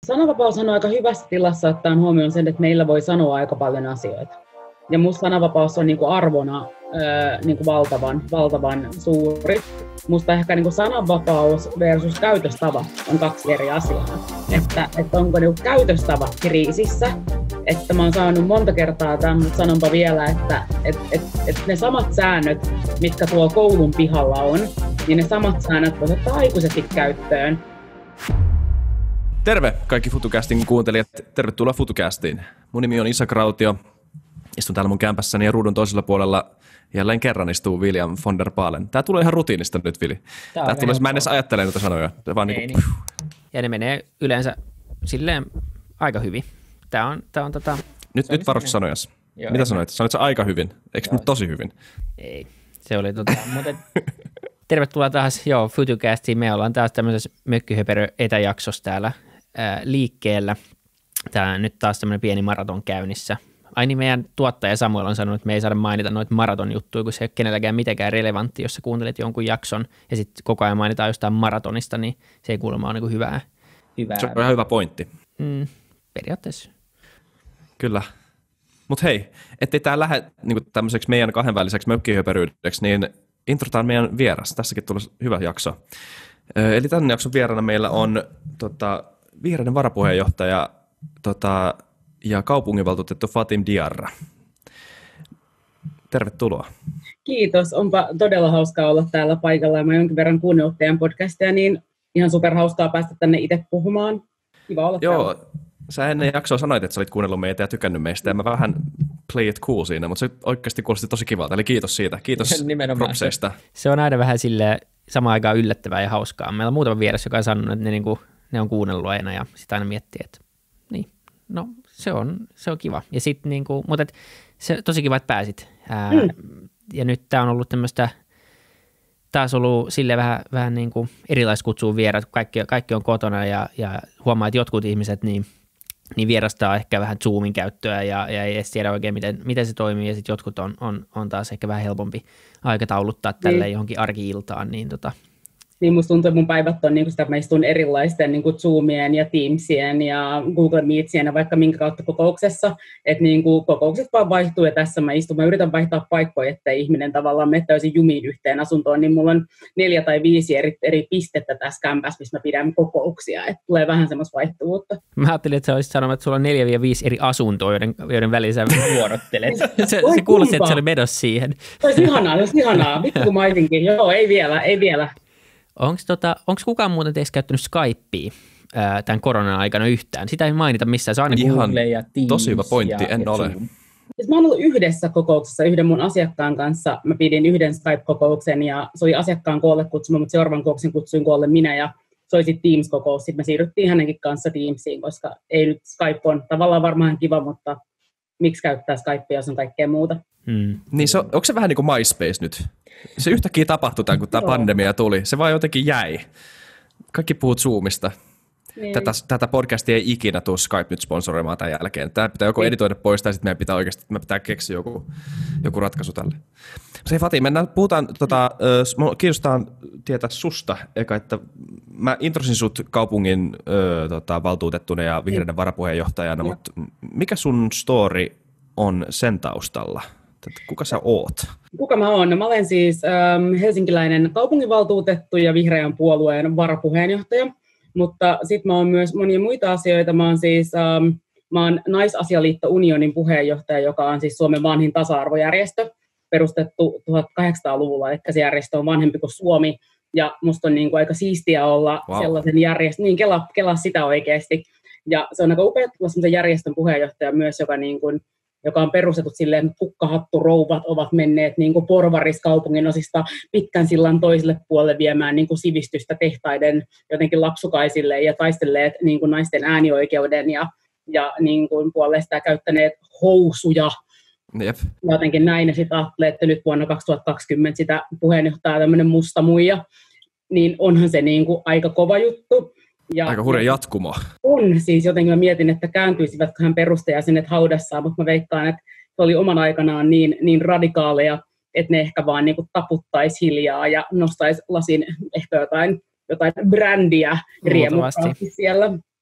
Sananvapaus on aika hyvässä tilassa ottaen huomioon sen, että meillä voi sanoa aika paljon asioita. Ja musta sananvapaus on niinku arvona niinku valtavan suuri. Musta ehkä niinku sananvapaus versus käytöstava on kaksi eri asiaa. Että onko niinku käytöstava kriisissä. Että mä oon saanut monta kertaa tämän, mutta sanonpa vielä, että ne samat säännöt, mitkä tuolla koulun pihalla on, niin ne samat säännöt voi ottaa aikuisetkin käyttöön. Terve kaikki FutuCastin kuuntelijat, tervetuloa FutuCastiin. Mun nimi on Isak Rautio, istun täällä mun kämpässäni ja ruudun toisella puolella jälleen kerran istuu William von der Baalen. Tää tulee ihan rutiinista nyt, Vili. Mä en edes ajattele noita sanoja. Vaan niin. Ja ne menee yleensä silleen aika hyvin. Nyt varoista sanojas. Mitä sanoit? Sanoit sä aika hyvin? Eikö nyt tosi hyvin? Ei, se oli mutta tervetuloa taas FutuCastiin. Me ollaan taas tämmöisessä mökkyhöperö etäjaksossa täällä liikkeellä. Täällä on nyt taas tämmöinen pieni maraton käynnissä. Aini meidän tuottaja Samuel on sanonut, että me ei saada mainita noita maratonjuttuja, kun se ei ole kenelläkään mitenkään relevantti, jos sä kuuntelet jonkun jakson ja sitten koko ajan mainitaan jostain maratonista, niin se ei kuulemma ole niin hyvää. Se on ihan hyvä pointti. Periaatteessa. Kyllä. Mutta hei, ettei tämä lähde niin tämmöiseksi meidän kahdenväliseksi mökkihöperyydeksi, niin introtaan meidän vieras. Tässäkin tulee hyvä jakso. Eli tämän jakson vieraana meillä on vihreiden varapuheenjohtaja ja kaupunginvaltuutettu Fatim Diarra. Tervetuloa. Kiitos. Onpa todella hauskaa olla täällä paikalla. Mä jonkin verran kuunnellut teidän podcastia, niin ihan superhauskaa päästä tänne itse puhumaan. Kiva olla täällä. Sä ennen jaksoa sanoit, että sä olit kuunnellut meitä ja tykännyt meistä, ja mä vähän play it cool siinä, mutta se oikeasti kuulosti tosi kivalta, eli kiitos siitä. Kiitos propseista. Se on aina vähän silleen samaan aikaan yllättävää ja hauskaa. Meillä on muutama vieras, joka on sanonut, että ne on kuunnellut aina, ja sitä aina miettii, että niin, no se on kiva. Ja sitten mutta se tosi kiva, että pääsit. Ja nyt tää on ollut tämmöistä, taas ollut silleen vähän niin kuin erilaista kutsua vieraat, kun kaikki on kotona ja huomaa, että jotkut ihmiset niin vierastaa ehkä vähän Zoomin käyttöä ja ei edes tiedä oikein, miten se toimii, ja sitten jotkut on taas ehkä vähän helpompi aikatauluttaa tälleen johonkin arki-iltaan. Niin musta tuntuu, että mun päivät on niin sitä, että mä istun erilaisten niin Zoomien ja Teamsien ja Google Meetsien ja vaikka minkä kautta kokouksessa, että niin kokoukset vaan vaihtuu ja tässä mä yritän vaihtaa paikkoja, että ihminen tavallaan mene täysin jumiin yhteen asuntoon, niin mulla on 4 tai 5 eri pistettä tässä kämpässä, missä mä pidän kokouksia, että tulee vähän semmoista vaihtuvuutta. Mä ajattelin, että sä olisit sanonut, että sulla on 4-5 eri asuntoa, joiden väliin sä vuorottelet. se kuulosti, että se oli menossa siihen. Se olisi ihanaa, vittu kun mä olisinkin. Joo, ei vielä. Onko kukaan muuten teistä käyttänyt Skypea tämän koronan aikana yhtään? Sitä ei mainita missään, se on aina ihan Google ja Teams. Tosi hyvä pointti, en ole. Mä oon ollut yhdessä kokouksessa yhden mun asiakkaan kanssa. Mä pidin yhden Skype-kokouksen ja se oli asiakkaan koolle kutsuma, mutta seuraavan kokouksen kutsuin koolle minä ja se oli sitten Teams-kokous. Sitten me siirryttiin hänenkin kanssa Teamsiin, koska ei nyt Skype on tavallaan varmaan kiva, mutta miksi käyttää Skypea, jos on kaikkea muuta. Niin onko se vähän niin kuin MySpace nyt? Se yhtäkkiä tapahtui tämän, kun tämä pandemia tuli. Se vaan jotenkin jäi. Kaikki puhut Zoomista. Niin. Tätä podcastia ei ikinä tule Skype nyt sponsoroimaan tämän jälkeen. Tämä pitää joko editoida pois tai sitten meidän pitää keksiä joku ratkaisu tälle. Se Fati, puhutaan, kiinnostaa tietää susta, eka, että mä introsin sut kaupungin valtuutettuna ja vihreiden varapuheenjohtajana, mutta mikä sun story on sen taustalla? Kuka sä oot? Kuka mä oon? No, mä olen siis helsinkiläinen kaupunginvaltuutettu ja vihreän puolueen varapuheenjohtaja, mutta sitten mä oon myös monia muita asioita. Mä oon Naisasialiitto Unionin puheenjohtaja, joka on siis Suomen vanhin tasa-arvojärjestö, perustettu 1800-luvulla, eli se järjestö on vanhempi kuin Suomi, ja musta on niin kuin aika siistiä olla sellaisen järjestön, niin kelaa sitä oikeasti, ja se on aika upea olla sellaisen järjestön puheenjohtaja myös, joka on perustettu silleen, että kukkahatturouvat ovat menneet niin kuin porvariskaupungin osista pitkän sillan toiselle puolelle viemään niin kuin sivistystä tehtaiden jotenkin lapsukaisille ja taistelleet niin kuin naisten äänioikeuden ja niin kuin puolestaan käyttäneet housuja. Jep. Jotenkin näin, ja sitten ajattelee, että nyt vuonna 2020 sitä puheenjohtajaa tämmöinen musta muija, niin onhan se niin kuin aika kova juttu. Ja aika hurja jatkumo. On, siis jotenkin mä mietin, että kääntyisivätkö hän perustajajäsenet haudassaan, mutta mä veikkaan, että se oli oman aikanaan niin radikaaleja, että ne ehkä vaan niin kuin taputtaisi hiljaa ja nostaisi lasin ehkä jotain brändiä riemukkaasti siellä.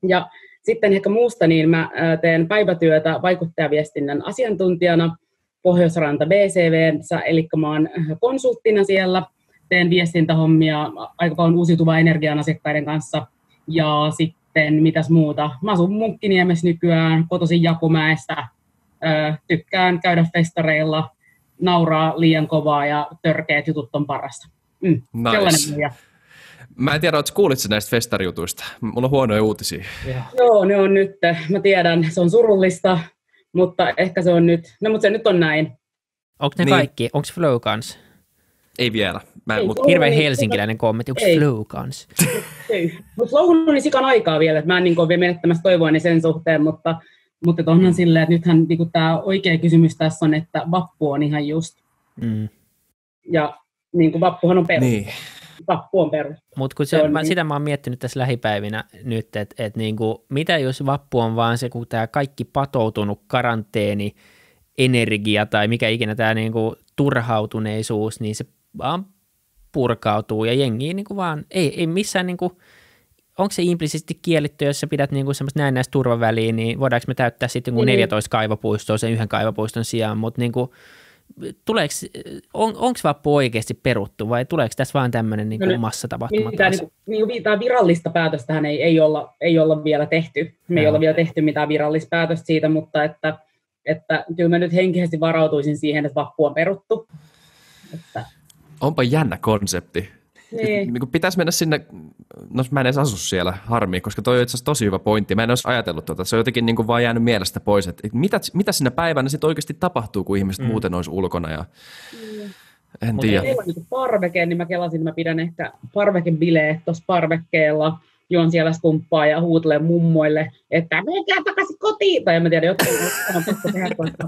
Ja sitten ehkä muusta, niin mä teen päivätyötä vaikuttajaviestinnän asiantuntijana Pohjoisranta BCV:ssä, eli mä oon konsulttina siellä, teen viestintähommia aika paljon uusiutuvaa energian asiakkaiden kanssa, ja sitten mitäs muuta. Mä asun Munkkiniemessä nykyään, kotoisin Jakumäestä, tykkään käydä festareilla, nauraa liian kovaa ja törkeät jutut on parasta. Nice. Mä en tiedä, ootko kuulitko näistä festarijutuista? Mulla on huonoja uutisia. Joo, ne on nyt. Mä tiedän, se on surullista, mutta ehkä se on nyt. No, mutta se nyt on näin. Onko ne kaikki? Onko Flow kans? Ei vielä. Hirveän helsinkiläinen kommentti. Onko Flow kans? Ei. Mutta Flow on niin sikan aikaa vielä, että mä en ole vielä menettämässä toivoani sen suhteen, mutta onhan silleen, että nythän niin tämä oikea kysymys tässä on, että vappu on ihan just. Ja niin kuin vappuhan on perus. Niin. Vappu on perus. Mutta sitä mä oon miettinyt tässä lähipäivinä nyt, että niinku, mitä jos vappu on vaan se, kun tämä kaikki patoutunut karanteeni, energia tai mikä ikinä tämä niinku turhautuneisuus, niin se vaan purkautuu ja jengi niinku vaan, ei missään niinku, onko se implisiitti kielletty, jos sä pidät niinku semmoista näennäistä turvaväliä, niin voidaanko me täyttää sitten 14 kaivopuistoa sen yhden kaivopuiston sijaan, mutta niinku, onko vappu oikeasti peruttu vai tuleeko tässä vaan tämmöinen niinku massatapahtuma? Mitään virallista päätöstähän ei olla vielä tehty. Me ei olla vielä tehty mitään virallista päätöstä siitä, mutta että kyllä mä nyt henkisesti varautuisin siihen, että vappu on peruttu. Onpa jännä konsepti. Niin. Pitäisi mennä sinne, no mä en edes asu siellä, harmi, koska toi on itse asiassa tosi hyvä pointti. Mä en olisi ajatellut tuota, se on jotenkin niin kuin vaan jäänyt mielestä pois, että mitä siinä päivänä sitten oikeasti tapahtuu, kun ihmiset muuten olisi ulkona ja en tiedä. Meillä on niin parveke, niin mä kelasin, että mä pidän ehkä parvekebileet tuossa parvekkeella, juon siellä skumppaa ja huutelen mummoille, että menkää takaisin kotiin, tai en mä tiedä, jotain on pakko tehdä, koska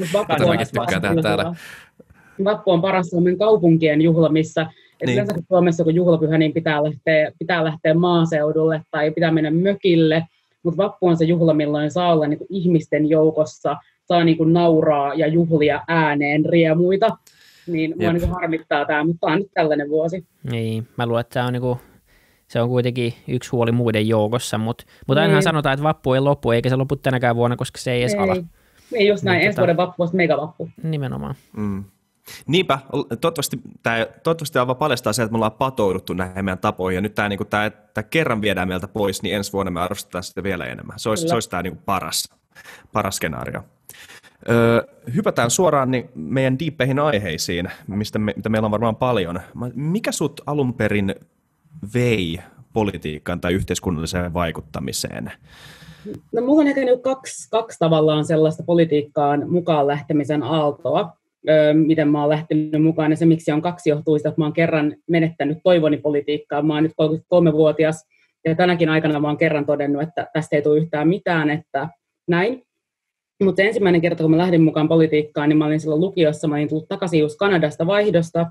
vappu on paras Suomen kaupunkien juhla, missä yleensä kun Suomessa kun juhlapyhä, niin pitää lähteä maaseudulle tai pitää mennä mökille, mutta vappu on se juhla, milloin saa olla niin kuin ihmisten joukossa, saa niin kuin nauraa ja juhlia ääneen riemuita, niin mua niin kuin harmittaa tämä, mutta tämä on nyt tällainen vuosi. Niin, mä luulen, että tämä on, niin kuin, se on kuitenkin yksi huoli muiden joukossa, mutta ainahan sanotaan, että vappu ei loppu, eikä se lopu tänäkään vuonna, koska se ei edes ala. Niin, just näin, ensi vuoden vappu on megavappu. Nimenomaan. Niinpä, toivottavasti aivan paljastaa se, että me ollaan patouduttu näihin meidän tapoihin, ja nyt tämä kerran viedään meiltä pois, niin ensi vuonna me arvostetaan sitä vielä enemmän. Se olisi tämä niin paras skenaario. Hypätään suoraan niin meidän diippeihin aiheisiin, mitä meillä on varmaan paljon. Mikä sut alun perin vei politiikkaan tai yhteiskunnalliseen vaikuttamiseen? No, mulla on ehkä kaksi tavallaan sellaista politiikkaan mukaan lähtemisen aaltoa, miten mä oon lähtenyt mukaan, ja se miksi on kaksi johtuu sitä, että mä oon kerran menettänyt toivoni politiikkaan. Mä oon nyt 33-vuotias, ja tänäkin aikana mä oon kerran todennut, että tästä ei tule yhtään mitään, että näin. Mutta ensimmäinen kerta, kun mä lähdin mukaan politiikkaan, niin mä olin silloin lukiossa, mä olin tullut takaisin just Kanadasta vaihdosta,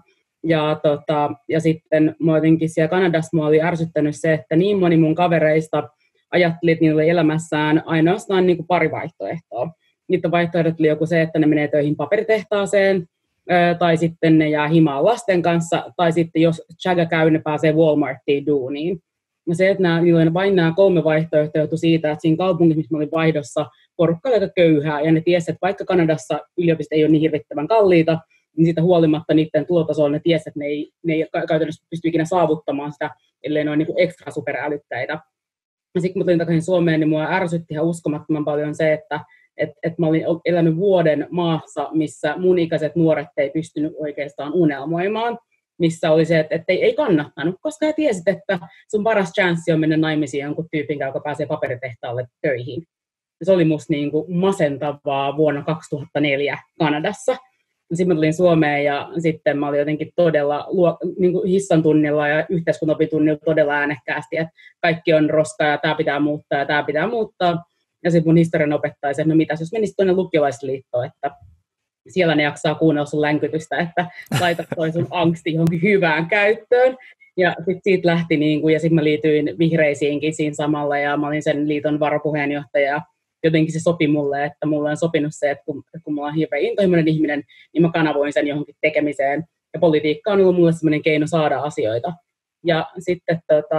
ja sitten mä jotenkin siellä Kanadassa mä oli ärsyttänyt se, että niin moni mun kavereista ajatteli, että niillä oli elämässään ainoastaan niin kuin pari vaihtoehtoa. Niitä vaihtoehdot oli joku se, että ne menee töihin paperitehtaaseen, tai sitten ne jää himaan lasten kanssa, tai sitten jos chaga käy, ne pääsee Walmartiin duuniin. Ja se, että niillä on vain nämä 3 vaihtoehtoja johtui siitä, että siinä kaupungissa, missä mä olin vaihdossa, porukka oli aika köyhää, ja ne tiesi, että vaikka Kanadassa yliopistot ei ole niin hirvittävän kalliita, niin siitä huolimatta niiden tulotasolla ne tiesi, että ne ei käytännössä pysty ikinä saavuttamaan sitä, ellei ne ole niin ekstra superälyttäitä. Ja sitten kun tulin takaisin Suomeen, niin mua ärsytti ihan uskomattoman paljon se, että mä olin elänyt vuoden maassa, missä mun ikäiset nuoret ei pystynyt oikeastaan unelmoimaan, missä oli se, että ei kannattanut, koska he tiesit, että sun paras chanssi on mennä naimisiin jonkun tyypin, joka pääsee paperitehtaalle töihin. Ja se oli musta niin kuin masentavaa vuonna 2004 Kanadassa. Sitten mä tulin Suomeen ja sitten mä olin jotenkin todella niin kuin hissan tunnilla ja yhteiskuntaopitunnilla todella äänekkäästi, että kaikki on roskaa ja tämä pitää muuttaa ja tämä pitää muuttaa. Ja sitten mun historian opettaja, että no mitäs jos menisit tuonne lukiolaisliittoon, että siellä ne jaksaa kuunnella sun länkytystä, että laita toi sun angsti johonkin hyvään käyttöön. Ja sitten siitä lähti, niin kuin, ja sitten mä liityin vihreisiinkin siinä samalla, ja mä olin sen liiton varapuheenjohtaja. Jotenkin se sopi mulle, että mulle on sopinut se, että kun mulla on hirveän intohimoinen ihminen, niin mä kanavoin sen johonkin tekemiseen. Ja politiikka on ollut mulle sellainen keino saada asioita. Ja sitten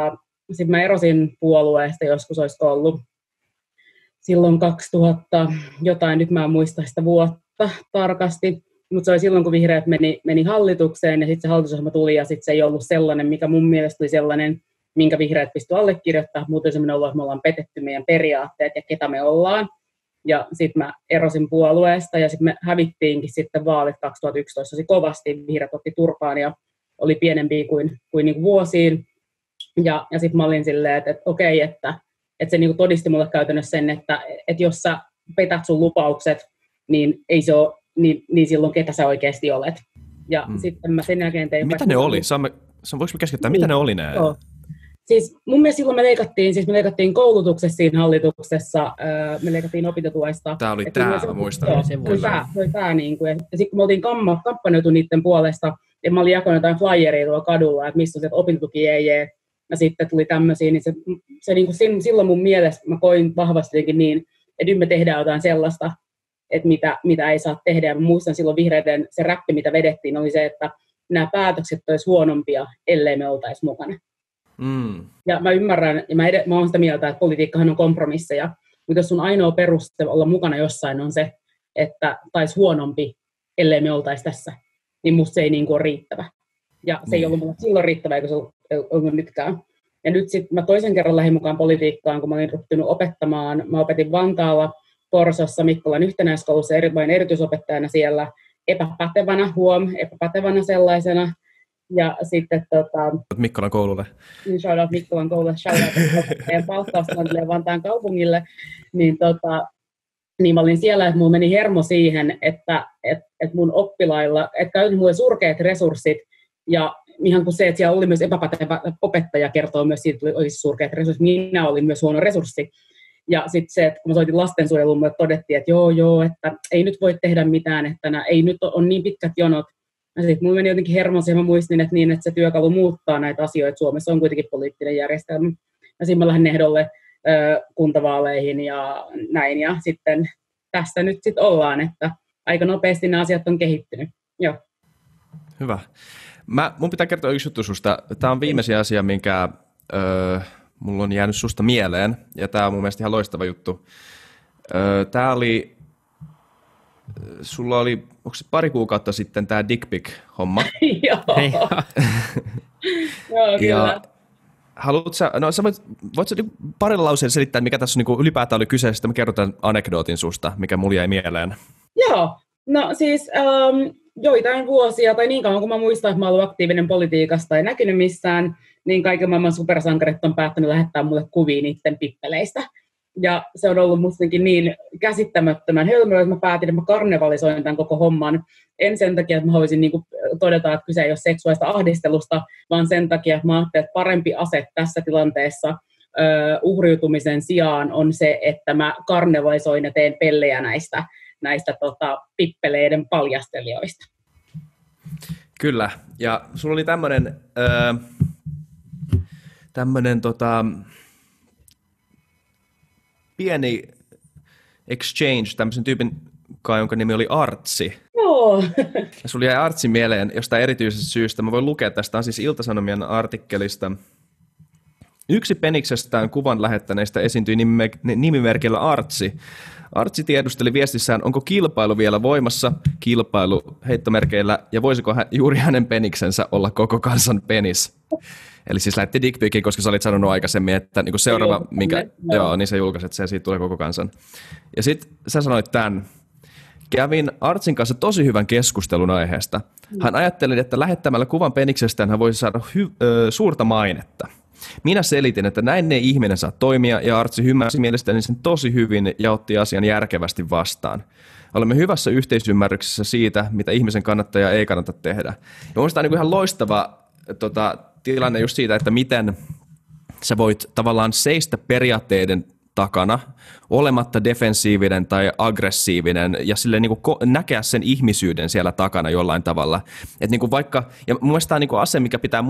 sitten mä erosin puolueesta, joskus olisi ollut silloin 2000 jotain, nyt mä en muista sitä vuotta tarkasti, mutta se oli silloin, kun vihreät meni hallitukseen, ja sitten se hallitusohjelma tuli, ja sitten se ei ollut sellainen, mikä mun mielestä oli sellainen, minkä vihreät pystyi allekirjoittamaan, muuten semmoinen ollut, että me ollaan petetty meidän periaatteet ja ketä me ollaan. Ja sitten mä erosin puolueesta, ja sitten me hävittiinkin sitten vaalit 2011 tosi kovasti, vihreät otti turpaan, ja oli pienempi kuin niinku vuosiin. Ja sitten mä olin silleen, että okei, että se niinku todisti mulle käytännössä sen, että jos sä petät sun lupaukset, niin ei se ole, niin silloin ketä sä oikeasti olet. Ja sitten mä sen jälkeen tein... Mitä ne oli? Voinko me keskeyttää? Mitä ne oli ne? Joo. Siis mun mielestä silloin me leikattiin koulutuksessa siinä hallituksessa, me leikattiin opintotuesta. Tämä oli tämä, muistan. Joo, se oli tämä niin kuin. Ja sitten kun me oltiin kampanjoitu niiden puolesta, ja mä olin jakanut jotain flyeria tuolla kadulla, että missä on se, että opintotuki ei jee. Ja sitten tuli tämmöisiä, niin se niin kuin silloin mun mielestä mä koin vahvasti niin, että nyt me tehdään jotain sellaista, että mitä ei saa tehdä. Ja mä muistan silloin vihreiden se räppi, mitä vedettiin, oli se, että nämä päätökset olisi huonompia, ellei me oltaisi mukana. Ja mä ymmärrän, ja mä oon sitä mieltä, että politiikkahan on kompromisseja, mutta jos sun ainoa peruste olla mukana jossain on se, että taisi huonompi, ellei me oltaisi tässä, niin musta se ei niin kuin ole riittävä. Ja se ei ollut mulle silloin riittävä, eikä se ollut nytkään. Ja nyt sitten mä toisen kerran lähdin mukaan politiikkaan, kun mä olin ryhtynyt opettamaan. Mä opetin Vantaalla, Porsossa, Mikkolan yhtenäiskoulussa, vain erityisopettajana siellä, epäpätevänä sellaisena. Ja sitten Mikkolan koululle. Shout out Mikkolan koululle, shout out meidän palkkaustilanteelle Vantaan kaupungille. Niin mä olin siellä, että mulla meni hermo siihen, että mun oppilailla, että käytin mulle surkeat resurssit, ja ihan kuin se, että siellä oli myös epäpätevä opettaja, kertoo myös siitä, että olisi surkeat resurssit, minä olin myös huono resurssi. Ja sitten se, että kun mä soitin lastensuojeluun, mulle todettiin, että joo, että ei nyt voi tehdä mitään, että ei nyt on niin pitkät jonot. Ja sitten mulla meni jotenkin hermo siihen, mä muistin, että se työkalu muuttaa näitä asioita. Suomessa on kuitenkin poliittinen järjestelmä. Ja siinä mä lähdin ehdolle kuntavaaleihin ja näin. Ja sitten tässä nyt sitten ollaan, että aika nopeasti nämä asiat on kehittynyt. Joo. Hyvä. Mun pitää kertoa yksi juttu susta. Tämä on viimeisin asia, minkä mulla on jäänyt susta mieleen. Ja tämä on mun mielestä ihan loistava juttu. Tämä oli... Sulla oli, onko se pari kuukautta sitten tämä dick pic-homma? Joo. Joo, kyllä. Ja haluatko sä voit sä parilla lauseella selittää, mikä tässä niinku ylipäätään oli kyseessä, sitten mä kerron tämän anekdootin susta, mikä mulla jäi mieleen. Joo, no siis joitain vuosia, tai niin kauan kuin mä muistan, että mä oon ollut aktiivinen politiikassa tai näkynyt missään, niin kaiken maailman supersankarit on päättänyt lähettää mulle kuvia niiden pippeleistä. Ja se on ollut musta niin käsittämättömän hölmöä, että mä päätin, että mä karnevalisoin tämän koko homman. En sen takia, että mä haluaisin niin kuin todeta, että kyse ei ole seksuaalista ahdistelusta, vaan sen takia, että mä ajattelin, että parempi ase tässä tilanteessa uhriutumisen sijaan on se, että mä karnevalisoin ja teen pellejä näistä pippeleiden paljastelijoista. Kyllä, ja sulla oli tämmönen pieni exchange tämmöisen tyypin kanssa, jonka nimi oli Artsi. Joo. Ja sulla jäi Artsi mieleen jostain erityisestä syystä. Mä voin lukea tästä, on siis Ilta-Sanomien artikkelista. Yksi Peniksestään kuvan lähettäneistä esiintyi nimimerkillä Artsi. Artsi tiedusteli viestissään, onko kilpailu vielä voimassa, kilpailu heittomerkeillä, ja voisiko juuri hänen peniksensä olla koko kansan penis. Eli siis lähetti dickpicin, koska sä olit sanonut aikaisemmin, että niin seuraava, niin sä julkaiset, että siitä tulee koko kansan. Ja sit sä sanoit tämän. Kävin Artsin kanssa tosi hyvän keskustelun aiheesta. Hän ajatteli, että lähettämällä kuvan peniksestään hän voisi saada suurta mainetta. Minä selitin, että näin ei ihminen saa toimia, ja Artsi ymmärsi mielestäni sen tosi hyvin ja otti asian järkevästi vastaan. Olemme hyvässä yhteisymmärryksessä siitä, mitä ihmisen kannattaa ja ei kannata tehdä. Ja mielestäni on ihan loistava tilanne just siitä, että miten sä voit tavallaan seistä periaatteiden takana, olematta defensiivinen tai aggressiivinen ja silleen niin kuin näkeä sen ihmisyyden siellä takana jollain tavalla. Että niin kuin vaikka, ja mun mielestä tämä on niin kuin ase, mikä pitää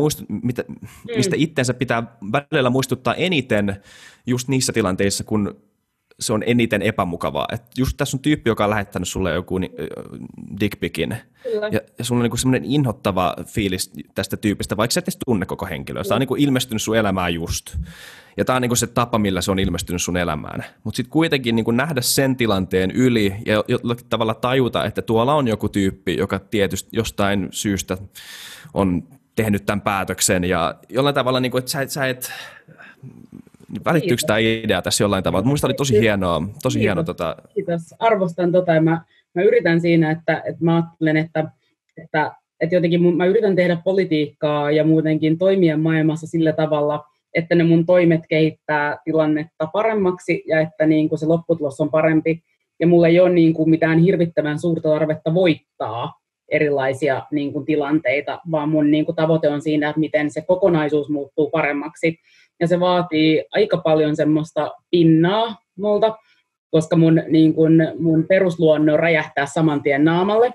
mistä itsensä pitää välillä muistuttaa eniten just niissä tilanteissa, kun se on eniten epämukavaa. Et just tässä on tyyppi, joka on lähettänyt sulle joku dickpicin. Ja sulla on niinku semmoinen inhottava fiilis tästä tyypistä, vaikka sä et edes tunne koko henkilöä. Se on niinku ilmestynyt sun elämään just. Ja tää on niinku se tapa, millä se on ilmestynyt sun elämään. Mutta sitten kuitenkin niinku nähdä sen tilanteen yli ja jollakin tavalla tajuta, että tuolla on joku tyyppi, joka tietysti jostain syystä on tehnyt tämän päätöksen. Ja jollain tavalla, niinku, että sä et välittyykö tämä idea tässä jollain tavalla? Minusta oli tosi hienoa. Kiitos. Arvostan ja mä yritän siinä, että mä ajattelen, että jotenkin mä yritän tehdä politiikkaa ja muutenkin toimia maailmassa sillä tavalla, että ne mun toimet kehittää tilannetta paremmaksi ja että niin kuin se lopputulos on parempi. Ja mulla ei ole niin kuin mitään hirvittävän suurta tarvetta voittaa erilaisia niin kuin tilanteita, vaan mun niin kuin tavoite on siinä, että miten se kokonaisuus muuttuu paremmaksi. Ja se vaatii aika paljon semmoista pinnaa multa, koska mun perusluonne on räjähtää saman tien naamalle,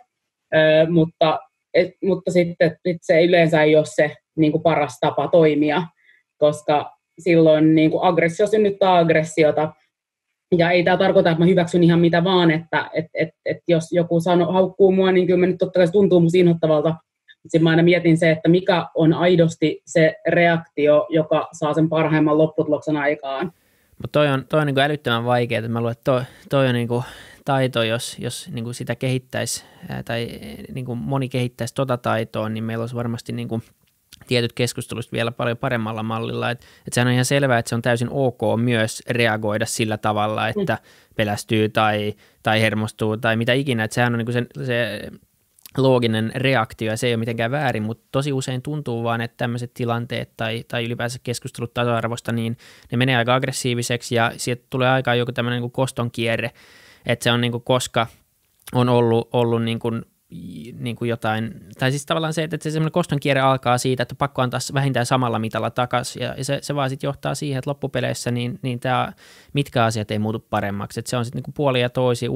mutta sitten se yleensä ei ole se niin kuin paras tapa toimia, koska silloin niin kuin aggressio synnyttää aggressiota. Ja ei tämä tarkoita, että mä hyväksyn ihan mitä vaan, että jos joku haukkuu mua, niin kyllä nyt totta kai se tuntuu musta inhottavalta. Sitten mä aina mietin se, että mikä on aidosti se reaktio, joka saa sen parhaimman lopputuloksen aikaan. Mutta toi on niin kuin älyttömän vaikeaa. Mä luulen, että toi on niin kuin taito, jos niin kuin sitä kehittäisi tai niin kuin moni kehittäisi tota taitoa, niin meillä olisi varmasti niin kuin tietyt keskustelusta vielä paljon paremmalla mallilla. Et sehän on ihan selvää, että se on täysin ok myös reagoida sillä tavalla, että pelästyy tai hermostuu tai mitä ikinä. Että sehän on niin kuin se looginen reaktio ja se ei ole mitenkään väärin, mutta tosi usein tuntuu vaan, että tämmöiset tilanteet tai ylipäänsä keskustelut tasa-arvosta, niin ne menee aika aggressiiviseksi ja sieltä tulee aikaan joku tämmöinen niin kuin koston kierre, että se on niin kuin, koska on ollut niin kuin jotain, tai siis tavallaan se, että se semmoinen koston kierre alkaa siitä, että pakko antaa vähintään samalla mitalla takaisin ja se vaan sitten johtaa siihen, että loppupeleissä niin tämä, mitkä asiat ei muutu paremmaksi, että se on sitten niin puoli ja toisi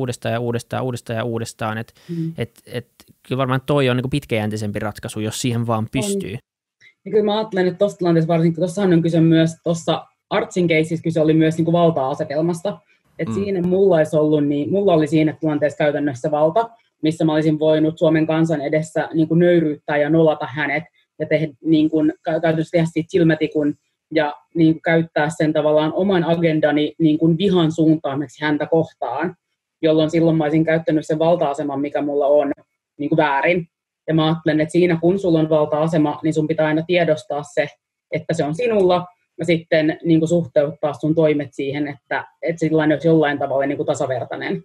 uudestaan, että kyllä varmaan toi on niin kuin pitkäjänteisempi ratkaisu, jos siihen vaan pystyy. Ja kyllä mä ajattelen, että tuossa tilanteessa varsinkin, tuossahan on kyse myös, tuossa Artsin caseissa kyse oli myös niin kuin valta-asetelmasta, että siinä mulla oli siinä tilanteessa käytännössä valta, missä mä olisin voinut Suomen kansan edessä niin kuin nöyryyttää ja nolata hänet ja niin kuin, käytännössä tehdä siitä silmätikun ja niin kuin, käyttää sen tavallaan oman agendani niin kuin vihan suuntaamiseksi häntä kohtaan, jolloin silloin mä olisin käyttänyt sen valta-aseman, mikä mulla on, niin kuin väärin. Ja mä ajattelen, että siinä kun sulla on valta-asema, niin sun pitää aina tiedostaa se, että se on sinulla ja sitten niin kuin suhteuttaa sun toimet siihen, että sellainen olisi jollain tavalla niin kuin tasavertainen.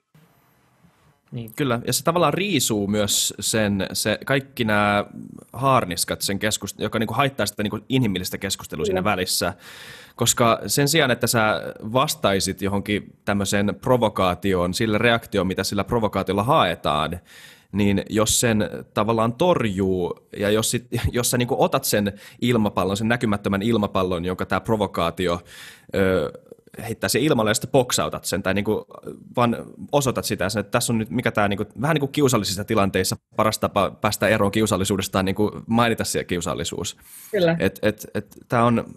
Niin. Kyllä, ja se tavallaan riisuu myös se kaikki nämä haarniskat, joka niinku haittaa sitä niinku inhimillistä keskustelua siinä välissä, koska sen sijaan, että sä vastaisit johonkin tämmöiseen provokaatioon, sillä reaktioon, mitä sillä provokaatiolla haetaan, niin jos sen tavallaan torjuu ja jos sä niinku otat sen ilmapallon, sen näkymättömän ilmapallon, jonka tämä provokaatio heittää sen ilmalle ja sitten boksautat sen tai niinku vaan osoitat sitä, että tässä on nyt mikä tämä niinku, vähän niin kuin kiusallisissa tilanteissa paras tapa päästä eroon kiusallisuudesta on niinku mainita se kiusallisuus. Kyllä. Tämä on,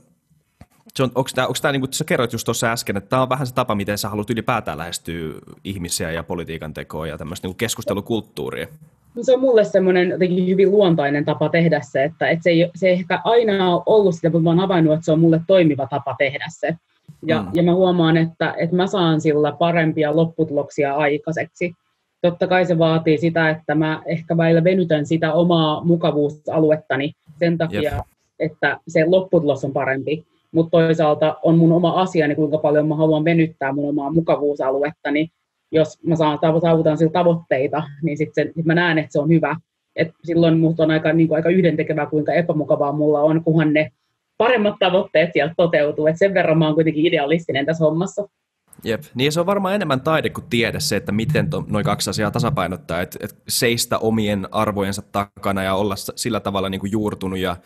onko tämä niin kuin sä kerroit just tuossa äsken, että tämä on vähän se tapa, miten sä haluat ylipäätään lähestyä ihmisiä ja politiikan tekoa ja tämmöistä niin kuin keskustelukulttuuria? No se on mulle semmoinen jotenkin hyvin luontainen tapa tehdä se, että se ei ehkä aina ole ollut sitä, mutta mä oon havainnut, että se on mulle toimiva tapa tehdä se. Ja mä huomaan, että mä saan sillä parempia lopputuloksia aikaiseksi. Totta kai se vaatii sitä, että mä ehkä välillä venytän sitä omaa mukavuusaluettani sen takia, että se lopputulos on parempi. Mutta toisaalta on mun oma asiani, kuinka paljon mä haluan venyttää mun omaa mukavuusaluettani. Jos mä saavutan sillä tavoitteita, niin sitten mä näen, että se on hyvä. Et silloin musta on aika yhdentekevää, kuinka epämukavaa mulla on, kunhan ne paremmat tavoitteet sieltä toteutuu. Et sen verran mä oon kuitenkin idealistinen tässä hommassa. Jep, niin se on varmaan enemmän taide kuin tiede se, että miten noin kaksi asiaa tasapainottaa, että seistä omien arvojensa takana ja olla sillä tavalla niin kuin juurtunut ja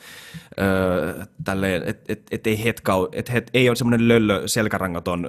tälleen, että ei ole semmoinen löllö selkärangaton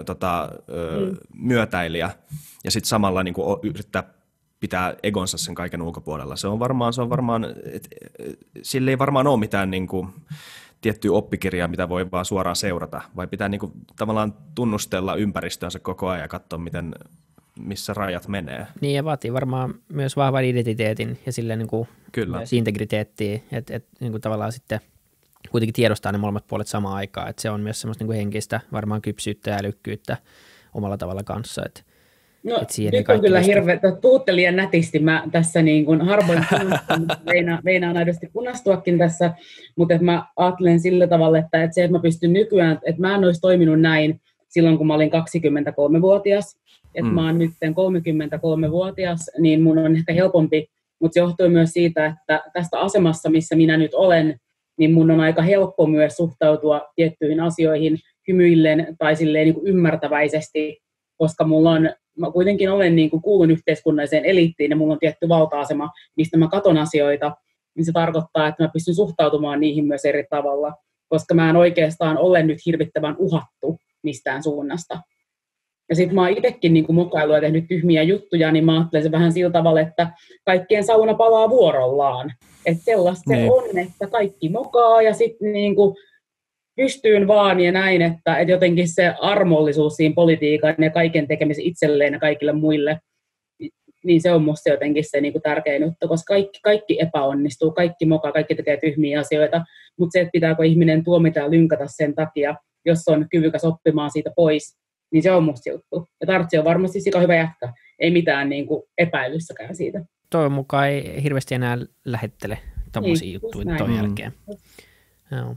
myötäilijä ja sitten samalla niin kuin yrittää pitää egonsa sen kaiken ulkopuolella. Se on varmaan sillä ei varmaan ole mitään niin kuin tiettyä oppikirjaa, mitä voi vaan suoraan seurata, vai pitää niin kuin tavallaan tunnustella ympäristöänsä koko ajan ja katsoa, missä rajat menee. Niin, ja vaatii varmaan myös vahvan identiteetin ja silleen niin kuin myös integriteettiä, että niin kuin tavallaan sitten kuitenkin tiedostaa ne molemmat puolet samaan aikaan, että se on myös semmoista niin kuin henkistä varmaan kypsyyttä ja älykkyyttä omalla tavalla kanssa, että no, nyt on kyllä hirveä, puhutte liian nätisti, mä tässä niin kuin harvoin meinaan aidosti punastuakin tässä, mutta että mä ajattelen sillä tavalla, että se, että mä pystyn nykyään, että mä en olisi toiminut näin silloin, kun mä olin 23-vuotias, että mä oon nyt 33-vuotias, niin mun on ehkä helpompi, mutta se johtuu myös siitä, että tästä asemassa, missä minä nyt olen, niin mun on aika helppo myös suhtautua tiettyihin asioihin hymyillen tai silleen niin kuin ymmärtäväisesti, koska mä kuitenkin olen niin kuin kuulun yhteiskunnalliseen eliittiin ja mulla on tietty valta-asema, mistä mä katon asioita, niin se tarkoittaa, että mä pystyn suhtautumaan niihin myös eri tavalla, koska mä en oikeastaan ole nyt hirvittävän uhattu mistään suunnasta. Ja sitten mä oon itsekin niin mokailua ja tehnyt tyhmiä juttuja, niin mä ajattelen se vähän sillä tavalla, että kaikkien sauna palaa vuorollaan. Että sellaista se on, että kaikki mokaa ja sitten niin pystyyn vaan ja näin, että jotenkin se armollisuus siinä politiikan ja kaiken tekemisen itselleen ja kaikille muille, niin se on musta jotenkin se niin kuin tärkein juttu, koska kaikki epäonnistuu, kaikki mokaa, kaikki tekee tyhmiä asioita, mutta se, että pitääkö ihminen tuomita ja lynkätä sen takia, jos on kyvykäs oppimaan siitä pois, niin se on musta juttu. Ja Tartsi on varmasti sika hyvä jätkä, ei mitään niin kuin epäilyssäkään siitä. Toivon mukaan ei hirveästi enää lähettele tommosia juttuja ton jälkeen. Joo.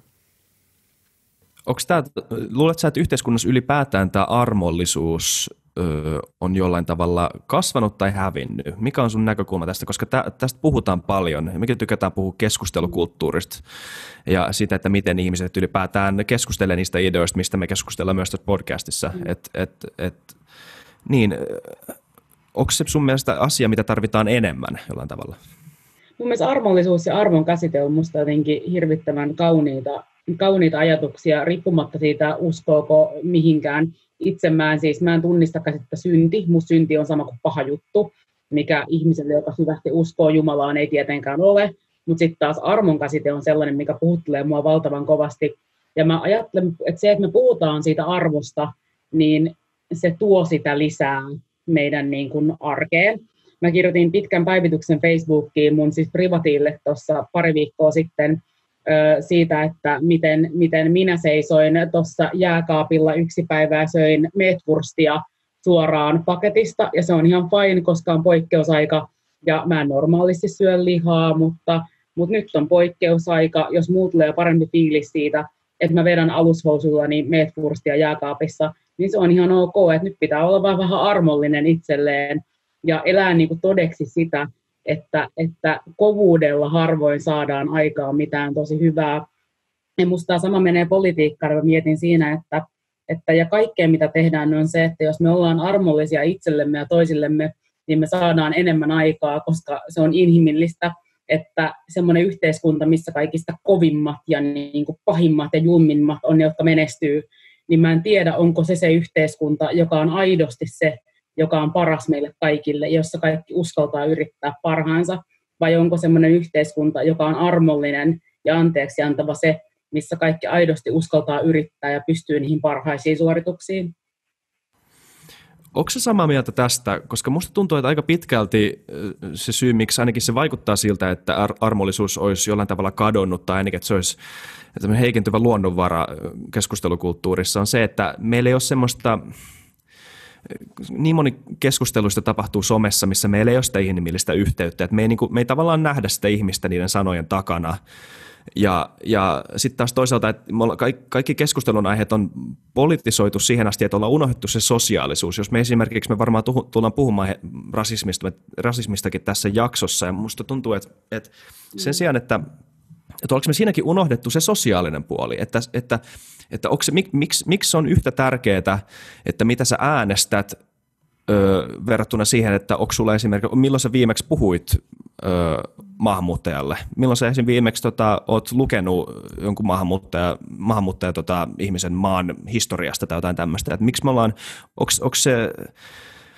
Luuletko sä, että yhteiskunnassa ylipäätään tämä armollisuus on jollain tavalla kasvanut tai hävinnyt? Mikä on sun näkökulma tästä? Koska tästä puhutaan paljon. Mekin tykätään puhua keskustelukulttuurista ja siitä, että miten ihmiset ylipäätään keskustelee niistä ideoista, mistä me keskustellaan myös tässä podcastissa. Onko se sun mielestä asia, mitä tarvitaan enemmän jollain tavalla? Mun mielestä armollisuus ja arvon käsite on musta jotenkin hirvittävän kauniita ajatuksia, riippumatta siitä, uskooko mihinkään. Itse mä en tunnista käsitettä synti. Musta synti on sama kuin paha juttu, mikä ihmiselle, joka syvästi uskoo Jumalaan, ei tietenkään ole. Mutta sitten taas armon käsite on sellainen, mikä puhuttelee mua valtavan kovasti. Ja mä ajattelen, että se, että me puhutaan siitä arvosta, niin se tuo sitä lisää meidän niin kuin arkeen. Mä kirjoitin pitkän päivityksen Facebookiin mun siis privatiille tuossa pari viikkoa sitten siitä, että miten minä seisoin tuossa jääkaapilla yksi päivä ja söin meetwurstia suoraan paketista. Ja se on ihan fine, koska on poikkeusaika ja mä en normaalisti syö lihaa, mutta nyt on poikkeusaika, jos muut tulee parempi fiilis siitä, että mä vedän alushousullani meetwurstia jääkaapissa, niin se on ihan ok, että nyt pitää olla vähän armollinen itselleen ja elää niin kuin todeksi sitä, että kovuudella harvoin saadaan aikaan mitään tosi hyvää. Ja musta tämä sama menee politiikkaan, ja mietin siinä, että ja kaikkea mitä tehdään on se, että jos me ollaan armollisia itsellemme ja toisillemme, niin me saadaan enemmän aikaa, koska se on inhimillistä, että semmoinen yhteiskunta, missä kaikista kovimmat ja niin kuin pahimmat ja julmimmat on ne, jotka menestyy, niin mä en tiedä, onko se yhteiskunta, joka on aidosti se, joka on paras meille kaikille, jossa kaikki uskaltaa yrittää parhaansa, vai onko semmoinen yhteiskunta, joka on armollinen ja anteeksi antava se, missä kaikki aidosti uskaltaa yrittää ja pystyy niihin parhaisiin suorituksiin. Onko se samaa mieltä tästä? Koska musta tuntuu, että aika pitkälti se syy, miksi ainakin se vaikuttaa siltä, että armollisuus olisi jollain tavalla kadonnut tai ainakin, että se olisi heikentyvä luonnonvara keskustelukulttuurissa, on se, että meillä ei ole semmoista. Niin moni keskusteluista tapahtuu somessa, missä meillä ei ole sitä inhimillistä yhteyttä, että me ei tavallaan nähdä sitä ihmistä niiden sanojen takana. Ja sitten taas toisaalta, että kaikki keskustelun aiheet on politisoitu siihen asti, että ollaan unohdettu se sosiaalisuus. Jos me esimerkiksi varmaan tullaan puhumaan rasismistakin tässä jaksossa, ja musta tuntuu, että sen sijaan, että ollaanko me siinäkin unohdettu se sosiaalinen puoli, että onko se, miksi on yhtä tärkeää, että mitä sä äänestät verrattuna siihen, että onko sulla esimerkiksi, milloin sä viimeksi puhuit maahanmuuttajalle? Milloin sä esimerkiksi viimeksi oot lukenut jonkun maahanmuuttaja ihmisen maan historiasta tai jotain tämmöistä? Että miksi me ollaan, onko se,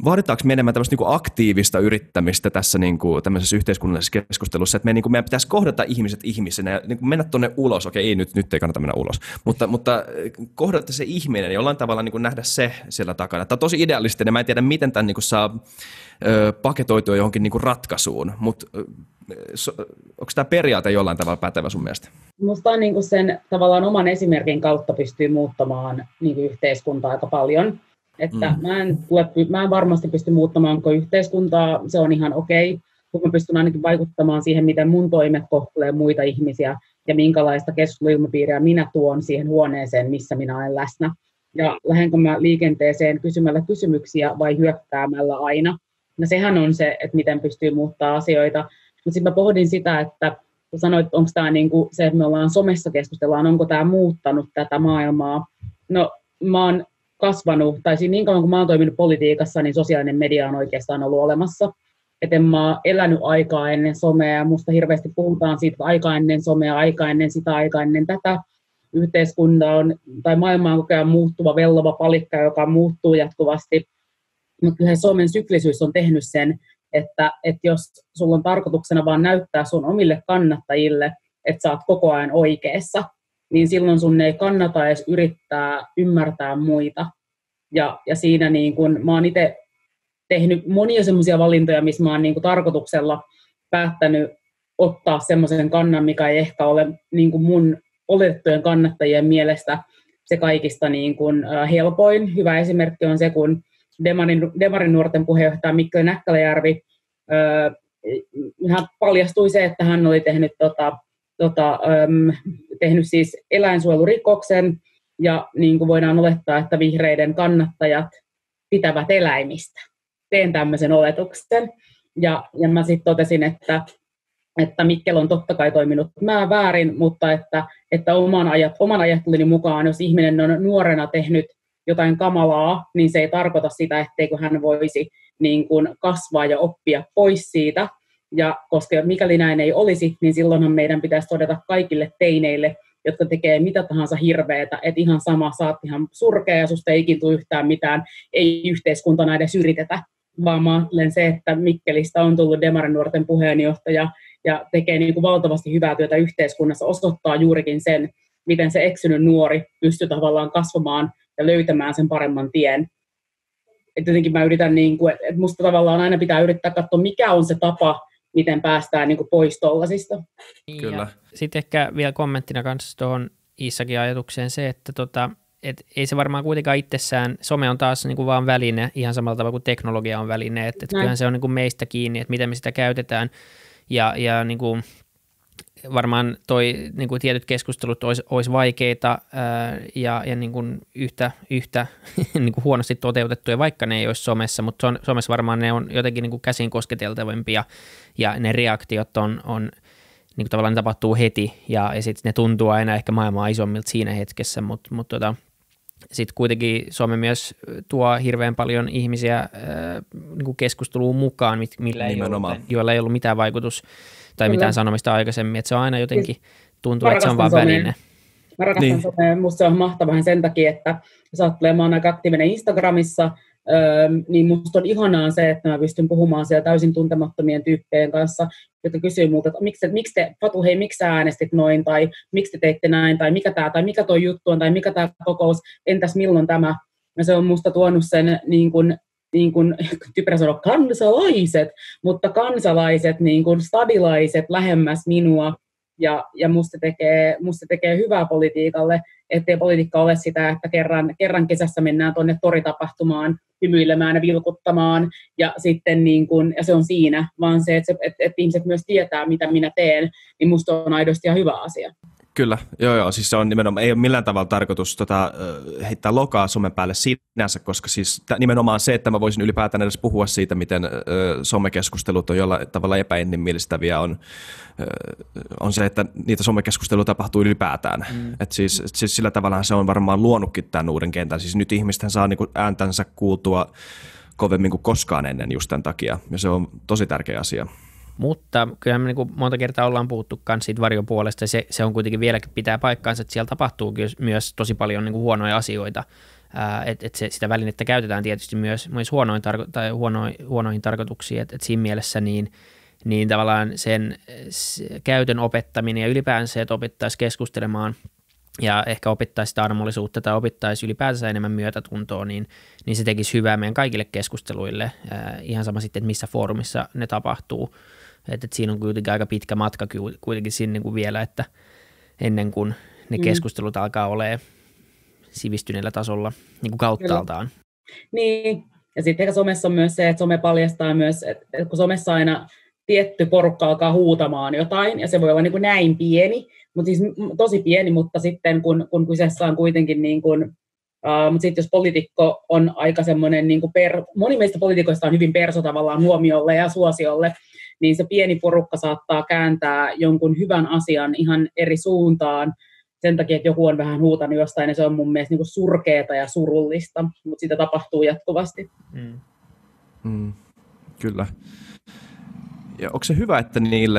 vaaditaanko me enemmän tämmöistä niin kuin aktiivista yrittämistä tässä niin kuin tämmöisessä yhteiskunnallisessa keskustelussa, että meidän pitäisi kohdata ihmiset ihmisenä ja niin kuin mennä tuonne ulos, okei, ei nyt ei kannata mennä ulos, mutta kohdata se ihminen ja jollain tavalla niin kuin nähdä se siellä takana. Tämä on tosi idealistinen, mä en tiedä miten tämän niin kuin saa paketoitua johonkin niin kuin ratkaisuun, mutta onko tämä periaate jollain tavalla pätevä sun mielestä? Minusta niin kuin sen tavallaan oman esimerkin kautta pystyy muuttamaan niin kuin yhteiskuntaa aika paljon. Että mä en varmasti pysty muuttamaan koko yhteiskuntaa, se on ihan okei, mutta mä pystyn ainakin vaikuttamaan siihen, miten mun toimet kohtelee muita ihmisiä ja minkälaista keskusteluilmapiiriä minä tuon siihen huoneeseen, missä minä olen läsnä. Ja lähdenkö mä liikenteeseen kysymällä kysymyksiä vai hyökkäämällä aina. No sehän on se, että miten pystyy muuttaa asioita. Mutta sitten mä pohdin sitä, että kun sanoit, että onko tämä niinku se, että me ollaan somessa keskustellaan, onko tämä muuttanut tätä maailmaa. No mä oon kasvanut, tai siinä niin kauan kun mä oon toiminut politiikassa, niin sosiaalinen media on oikeastaan ollut olemassa. Et en mä oon elänyt aikaa ennen somea, ja musta hirveästi puhutaan siitä, että aika ennen somea, aika ennen sitä, aika ennen tätä. Yhteiskunta on, tai maailma on koko ajan muuttuva, vellova palikka, joka muuttuu jatkuvasti. Mutta kyllä somen syklisyys on tehnyt sen, että jos sulla on tarkoituksena vaan näyttää sun omille kannattajille, että sä oot koko ajan oikeassa, niin silloin sun ei kannata edes yrittää ymmärtää muita. Ja siinä niin kun, mä oon itse tehnyt monia semmoisia valintoja, missä mä oon niin kun tarkoituksella päättänyt ottaa semmoisen kannan, mikä ei ehkä ole niin kun mun oletettujen kannattajien mielestä se kaikista niin kun, helpoin. Hyvä esimerkki on se, kun Demarin nuorten puheenjohtaja Mikko Näkkäläjärvi hän paljastui se, että hän oli tehnyt tehnyt siis eläinsuojelurikoksen, ja niin kuin voidaan olettaa, että vihreiden kannattajat pitävät eläimistä. Teen tämmöisen oletuksen. Ja mä sitten totesin, että Mikkel on totta kai toiminut väärin, mutta että oman ajatteluni mukaan, jos ihminen on nuorena tehnyt jotain kamalaa, niin se ei tarkoita sitä, etteikö hän voisi niin kuin kasvaa ja oppia pois siitä. Ja koska mikäli näin ei olisi, niin silloinhan meidän pitäisi todeta kaikille teineille, jotka tekee mitä tahansa hirveätä, että ihan sama, sä oot ihan surkea ja susta ei ikin tule yhtään mitään, ei yhteiskuntana edes yritetä. Vaan mä ajattelen se, että Mikkelistä on tullut Demarin nuorten puheenjohtaja ja tekee niin kuin valtavasti hyvää työtä yhteiskunnassa, osoittaa juurikin sen, miten se eksynyt nuori pystyy tavallaan kasvamaan ja löytämään sen paremman tien. Et jotenkin mä yritän, niin kuin, että musta tavallaan aina pitää yrittää katsoa, mikä on se tapa, miten päästään niin kuin pois tollasista. Kyllä. Sitten ehkä vielä kommenttina kanssa tuohon Iissakin ajatukseen se, että et ei se varmaan kuitenkaan itsessään, some on taas niin kuin vaan väline, ihan samalla tavalla kuin teknologia on väline, että kyllähän se on niin kuin meistä kiinni, että miten me sitä käytetään, ja niin kuin varmaan niin kuin tietyt keskustelut olisi vaikeita ja niin kuin yhtä niin kuin huonosti toteutettuja, vaikka ne ei olisi somessa, mutta somessa varmaan ne on jotenkin niin kuin käsin kosketeltavampia ja ne reaktiot on niin kuin tavallaan ne tapahtuu heti ja sitten ne tuntuu aina ehkä maailmaa isommilta siinä hetkessä, mutta sitten kuitenkin some myös tuo hirveän paljon ihmisiä niin kuin keskusteluun mukaan, joilla ei ollut mitään vaikutus tai mitään sanomista aikaisemmin, että se on aina jotenkin tuntuu, että se on vaan väline. Mä rakastan somea, musta se on mahtavaa sen takia, että jos ajattelee, mä oon aika aktiivinen Instagramissa, niin musta on ihanaa se, että mä pystyn puhumaan siellä täysin tuntemattomien tyyppien kanssa, jotka kysyy multa, että miksi te, Fatu, hei, miksi sä äänestit noin, tai miksi te teitte näin, tai mikä toi juttu on, tai mikä tää kokous, entäs milloin tämä, ja se on musta tuonut sen niin kuin typerä sanoa kansalaiset, mutta kansalaiset, niin kuin stadilaiset lähemmäs minua, ja musta tekee hyvää politiikalle, ettei politiikka ole sitä, että kerran kesässä mennään tuonne toritapahtumaan, hymyilemään ja vilkuttamaan, ja sitten niin kun, ja se on siinä, vaan se, että ihmiset myös tietää, mitä minä teen, niin musta on aidosti ihan hyvä asia. Kyllä, joo, siis se on nimenomaan, ei ole millään tavalla tarkoitus heittää lokaa somen päälle sinänsä, koska siis nimenomaan se, että mä voisin ylipäätään edes puhua siitä, miten somekeskustelut on jollain tavalla epäinhimillistäviä, on se, että niitä somekeskusteluja tapahtuu ylipäätään. Et siis sillä tavallahan se on varmaan luonutkin tämän uuden kentän. Siis nyt ihmisten saa niinku ääntänsä kuultua kovemmin kuin koskaan ennen just tämän takia, ja se on tosi tärkeä asia. Mutta kyllä me niin monta kertaa ollaan puhuttu myös siitä varjopuolesta, se on kuitenkin vieläkin pitää paikkaansa, että siellä tapahtuu myös tosi paljon niin kuin huonoja asioita että sitä välinettä käytetään tietysti myös huonoihin tarkoituksiin, että siinä mielessä niin tavallaan sen käytön opettaminen ja ylipäänsä se, että opittaisi keskustelemaan ja ehkä opittaisi sitä armollisuutta tai opittaisi ylipäänsä enemmän myötätuntoa, niin se tekisi hyvää meidän kaikille keskusteluille, ihan sama sitten, että missä foorumissa ne tapahtuu. Että siinä on kuitenkin aika pitkä matka kuitenkin sinne niin kuin vielä, että ennen kuin ne keskustelut alkaa olemaan sivistyneellä tasolla niin kuin kauttaaltaan. Niin, ja sitten ehkä somessa on myös se, että some paljastaa myös, että kun somessa aina tietty porukka alkaa huutamaan jotain, ja se voi olla niin kuin näin pieni, mutta siis tosi pieni, mutta sitten kun kyseessä on kuitenkin, niin kuin, mutta sitten jos poliitikko on aika semmoinen, niin kuin moni meistä poliitikoista on hyvin perso tavallaan huomiolle ja suosiolle, niin se pieni porukka saattaa kääntää jonkun hyvän asian ihan eri suuntaan sen takia, että joku on vähän huutanut jostain, ja se on mun mielestä niin kuin surkeata ja surullista, mutta sitä tapahtuu jatkuvasti. Kyllä. Ja onko se hyvä, että niille,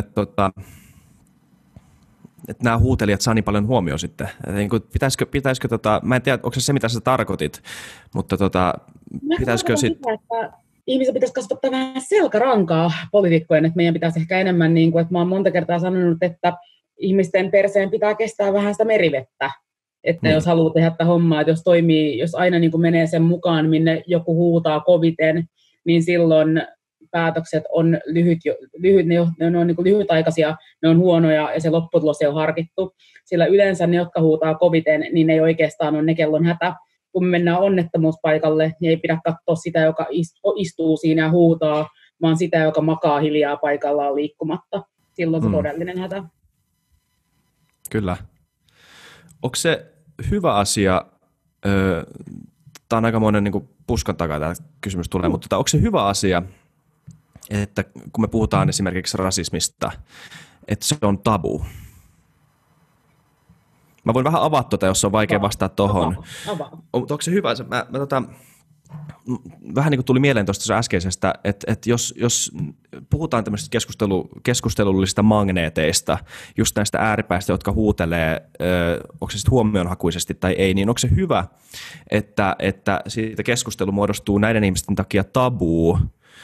että nämä huutelijat saa niin paljon huomioon sitten? Pitäisikö mä en tiedä, onko se mitä sä tarkoitit, mutta pitäisikö sitten... Ihmisen pitäisi kasvattaa vähän selkärankaa poliitikkojen, että meidän pitäisi ehkä enemmän, niin kuin, että mä oon monta kertaa sanonut, että ihmisten perseen pitää kestää vähän sitä merivettä, että jos haluaa tehdä tätä hommaa, että jos aina niin kuin menee sen mukaan, minne joku huutaa koviten, niin silloin päätökset on ne on niin kuin lyhytaikaisia, ne on huonoja ja se lopputulos ei ole harkittu, sillä yleensä ne, jotka huutaa koviten, niin ei oikeastaan ole ne, kellon hätä. Kun me mennään onnettomuuspaikalle, niin ei pidä katsoa sitä, joka istuu siinä ja huutaa, vaan sitä, joka makaa hiljaa paikallaan liikkumatta. Silloin se todellinen hätä. Kyllä. Onko se hyvä asia, tämä on aikamoinen niin kuin puskan takaa tämä kysymys tulee, mutta onko se hyvä asia, että kun me puhutaan esimerkiksi rasismista, että se on tabu? Mä voin vähän avata jos on vaikea vastata tuohon. Mutta onko se hyvä? Vähän niin kuin tuli mieleen tuosta äskeisestä, että jos puhutaan tämmöisistä keskustelullisista magneeteista, just näistä ääripäistä, jotka huutelee, onko se sitten huomionhakuisesti tai ei, niin onko se hyvä, että siitä keskustelu muodostuu näiden ihmisten takia tabuu,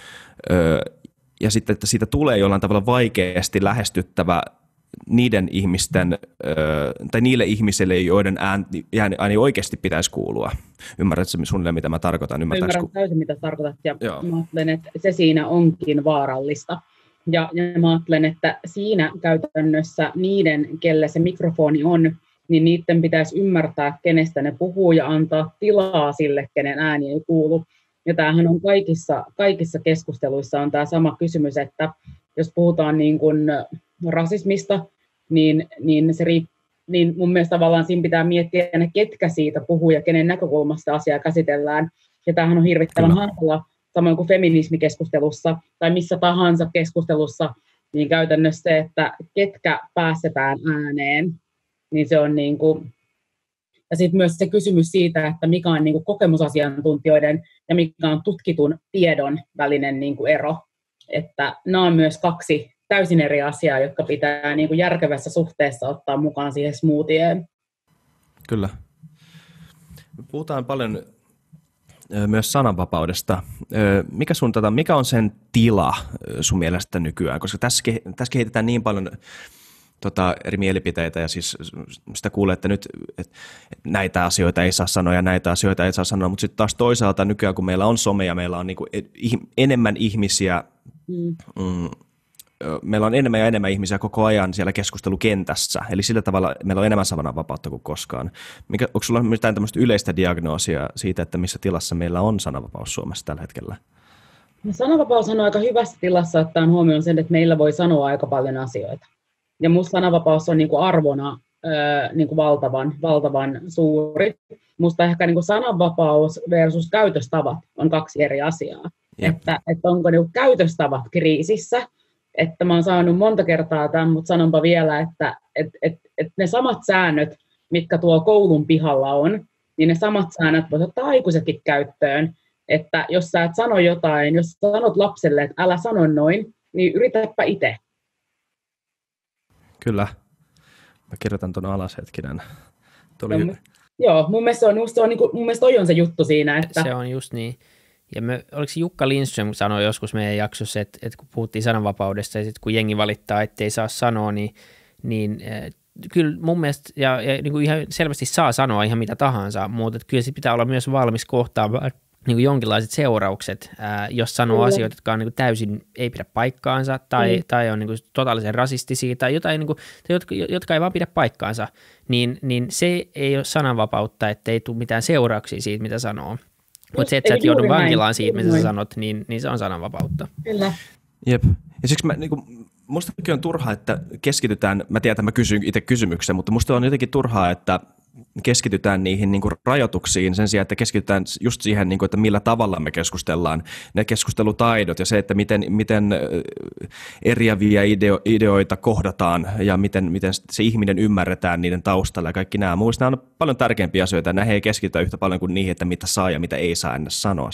ja sitten, että siitä tulee jollain tavalla vaikeasti lähestyttävä niiden ihmisten, tai niille ihmisille, joiden ääni oikeasti pitäisi kuulua. Ymmärrätkö suunnilleen, mitä mä tarkoitan? Ymmärrän täysin, mitä tarkoitat, ja mä ajattelen, että se siinä onkin vaarallista. Ja mä ajattelen, että siinä käytännössä niiden, kelle se mikrofoni on, niin niiden pitäisi ymmärtää, kenestä ne puhuu, ja antaa tilaa sille, kenen ääni ei kuulu. Ja tämähän on kaikissa keskusteluissa on tämä sama kysymys, että jos puhutaan niin kuin rasismista, niin mun mielestä tavallaan siinä pitää miettiä, ketkä siitä puhuu ja kenen näkökulmasta asiaa käsitellään. Ja tämähän on hirvittävän hankala, samoin kuin feminismikeskustelussa tai missä tahansa keskustelussa, niin käytännössä se, että ketkä päästetään ääneen, niin se on niin kuin. Ja sitten myös se kysymys siitä, että mikä on niin kuin kokemusasiantuntijoiden ja mikä on tutkitun tiedon välinen niin kuin ero. Että nämä on myös kaksi täysin eri asiaa, jotka pitää niin kuin järkevässä suhteessa ottaa mukaan siihen smoothieen. Kyllä. Me puhutaan paljon myös sananvapaudesta. Mikä on sen tila sun mielestä nykyään? Koska tässä kehitetään niin paljon eri mielipiteitä ja siis sitä kuulee, että nyt näitä asioita ei saa sanoa ja näitä asioita ei saa sanoa, mutta sitten taas toisaalta nykyään, kun meillä on some ja meillä on niin kuin enemmän ihmisiä, meillä on enemmän ja enemmän ihmisiä koko ajan siellä keskustelukentässä, eli sillä tavalla meillä on enemmän sananvapautta kuin koskaan. Onko sulla mitään tämmöistä yleistä diagnoosia siitä, että missä tilassa meillä on sananvapaus Suomessa tällä hetkellä? No, sananvapaus on aika hyvässä tilassa, ottaen huomioon sen, että meillä voi sanoa aika paljon asioita. Ja musta sananvapaus on niin kuin arvona niin kuin valtavan suuri. Musta ehkä niin kuin sananvapaus versus käytöstavat on kaksi eri asiaa. Että onko niin kuin käytöstavat kriisissä. Että mä oon saanut monta kertaa tämän, mutta sanonpa vielä, että ne samat säännöt, mitkä tuo koulun pihalla on, niin ne samat säännöt voisi ottaa aikuisetkin käyttöön. Että jos sä et sano jotain, jos sanot lapselle, että älä sano noin, niin yritäpä itse. Kyllä. Mä kirjoitan tuon alas hetkinen. Joo, mun mielestä, mun mielestä toi on se juttu siinä. Että... Se on just niin. Ja oliko Jukka Lindström sanoi joskus meidän jaksossa, että kun puhuttiin sananvapaudesta ja sitten kun jengi valittaa, ettei saa sanoa, niin kyllä mun mielestä, ja niin kuin ihan selvästi saa sanoa ihan mitä tahansa, mutta kyllä se pitää olla myös valmis kohtaamaan niin kuin jonkinlaiset seuraukset, jos sanoo asioita, jotka on niin kuin täysin ei pidä paikkaansa tai on niin kuin totaalisen rasistisia tai jotain, niin kuin, jotka ei vaan pidä paikkaansa, niin se ei ole sananvapautta, ettei tule mitään seurauksia siitä, mitä sanoo. Mutta se, että sä et joudu vankilaan siitä, mitä sä sanot, niin se on sananvapautta. Kyllä. Jep. Ja siksi mustakin on turhaa, että keskitytään, mä tiedän, että mä kysyn itse kysymyksen, mutta musta on jotenkin turhaa, että keskitytään niihin niin kuin rajoituksiin sen sijaan, että keskitytään just siihen, niin kuin, että millä tavalla me keskustellaan, ne keskustelutaidot ja se, että miten eriäviä ideoita kohdataan ja miten se ihminen ymmärretään niiden taustalla ja kaikki nämä. Mielestäni nämä on paljon tärkeämpiä asioita ja näihin ei keskitytä yhtä paljon kuin niihin, että mitä saa ja mitä ei saa ennen sanoa.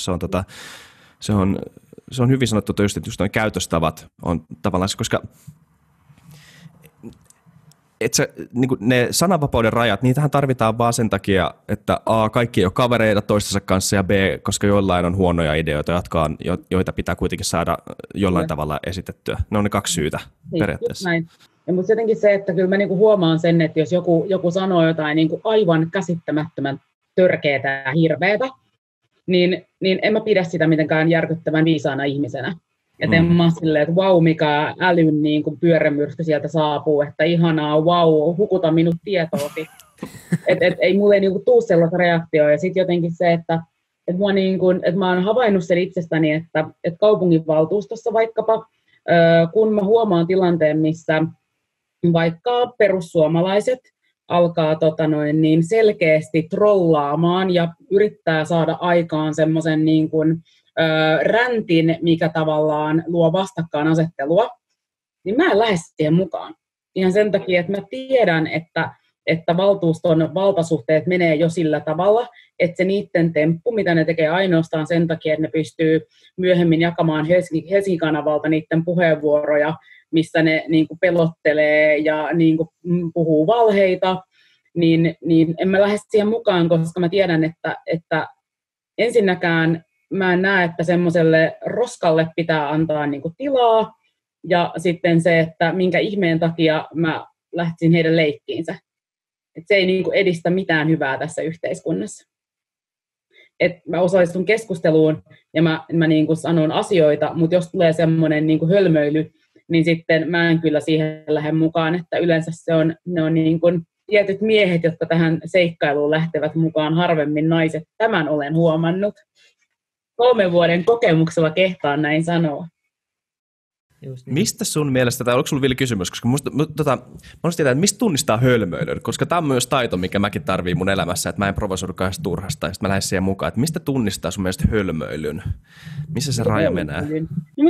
Se on hyvin sanottu, että just noin käytöstavat on tavallaan, koska niin ne sananvapauden rajat, niitähän tarvitaan vaan sen takia, että A, kaikki ei ole kavereita toistensa kanssa ja B, koska joillain on huonoja ideoita, joita pitää kuitenkin saada jollain tavalla esitettyä. Ne on ne kaksi syytä periaatteessa. Näin. Ja mutta jotenkin se, että kyllä mä niinku huomaan sen, että jos joku sanoo jotain niinku aivan käsittämättömän törkeätä ja hirveätä, niin en mä pidä sitä mitenkään järkyttävän viisaana ihmisenä. Että en mä silleen, että vau, mikä älyn niin kuin pyörämyrsky sieltä saapuu, että ihanaa, vau, hukuta minut tietoosi. Ei mulle niin kuin tuu sellaista reaktioa. Ja sitten jotenkin se, että mä oon havainnut sen itsestäni, että kaupunginvaltuustossa vaikkapa, kun mä huomaan tilanteen, missä vaikka perussuomalaiset alkaa niin selkeästi trollaamaan ja yrittää saada aikaan semmoisen niin kuin räntin, mikä tavallaan luo vastakkainasettelua, niin mä en lähde siihen mukaan. Ihan sen takia, että mä tiedän, että valtuuston valtasuhteet menee jo sillä tavalla, että se niiden temppu, mitä ne tekee ainoastaan sen takia, että ne pystyy myöhemmin jakamaan Helsingin-kanavalta niiden puheenvuoroja, missä ne niin kuin pelottelee ja niin kuin puhuu valheita, niin en mä lähde siihen mukaan, koska mä tiedän, että ensinnäkään mä en näe, että semmoiselle roskalle pitää antaa niin kuin tilaa, ja sitten se, että minkä ihmeen takia mä lähtisin heidän leikkiinsä. Että se ei niin kuin edistä mitään hyvää tässä yhteiskunnassa. Että mä osallistun keskusteluun ja mä niin kuin sanon asioita, mutta jos tulee semmoinen niin kuin hölmöily, niin sitten mä en kyllä siihen lähde mukaan, että yleensä ne on niin kuin tietyt miehet, jotka tähän seikkailuun lähtevät mukaan, harvemmin naiset. Tämän olen huomannut. 3 vuoden kokemuksella kehtaan näin sanoa. Niin. Mistä sun mielestä, tai oliko sulla vielä kysymys, koska mä haluaisin tietää, että mistä tunnistaa hölmöilyn, koska tämä on myös taito, mikä mäkin tarviin mun elämässä, että mä en provosoidu kahdesta turhasta, ja sitten mä lähden siihen mukaan, että mistä tunnistaa sun mielestä hölmöilyn? Missä se raja menee? No,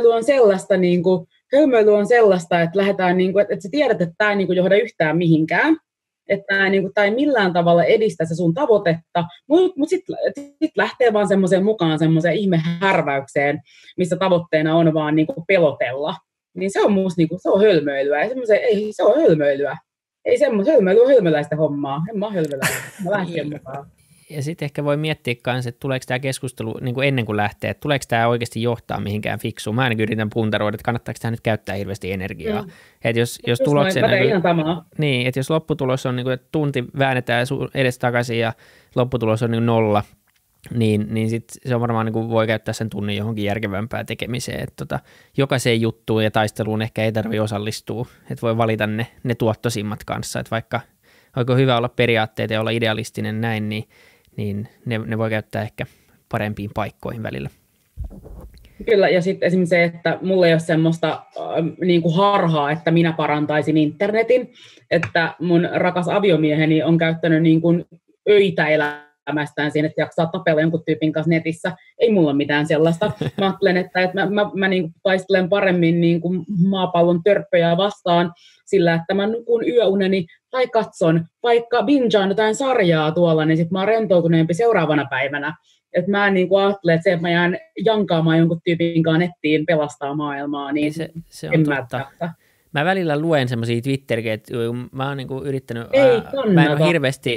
hölmöily on sellaista, että lähdetään, niin kuin, että sä tiedät, että tämä ei niin kuin johda yhtään mihinkään, että tämä ei millään tavalla edistä se sun tavoitetta, mutta sitten lähtee vaan semmoiseen mukaan semmoiseen ihmehärväykseen, missä tavoitteena on vaan niin kuin pelotella. Niin se on musta niin kuin, se on hölmöilyä. Ei se on hölmöilyä. Ei semmoista hölmöilyä, hölmöläistä hommaa. En mä ole hölmöläistä. Mä lähden mukaan. Ja sitten ehkä voi miettiä myös, että tuleeko tämä keskustelu niin kuin ennen kuin lähtee, että tuleeko tämä oikeasti johtaa mihinkään fiksuun. Mä ainakin yritän puntaroida, että kannattaako tämä nyt käyttää hirveästi energiaa. Että jos tuloksena, niin, että jos lopputulos on, niin kuin, että tunti väännetään edestakaisin ja lopputulos on niin 0, niin sit se on varmaan niin kuin voi käyttää sen tunnin johonkin järkevämpään tekemiseen. Että jokaiseen juttuun ja taisteluun ehkä ei tarvitse osallistua, että voi valita ne tuottoisimmat kanssa, että vaikka on hyvä olla periaatteita ja olla idealistinen näin, niin ne voi käyttää ehkä parempiin paikkoihin välillä. Kyllä, ja sitten esimerkiksi se, että mulla ei ole semmoista niin kuin harhaa, että minä parantaisin internetin, että mun rakas aviomieheni on käyttänyt niin kuin öitä elämästään siinä, että jaksaa tapella jonkun tyypin kanssa netissä. Ei mulla ole mitään sellaista. Mä ajattelen, että mä niin kuin taistelen paremmin niin kuin maapallon törppöjä vastaan sillä, että mä nukun yöuneni tai katson, vaikka bingeaan jotain sarjaa tuolla, niin sit mä oon rentoutuneempi seuraavana päivänä. Että mä niin kuin ajattelen, että se, että mä jään jankaamaan jonkun tyypin kanssa nettiin pelastaa maailmaa, niin se on totta. Mä välillä luen semmoisia Twitter-ketjuja, mä oon niinku yrittänyt, mä en ole hirveästi,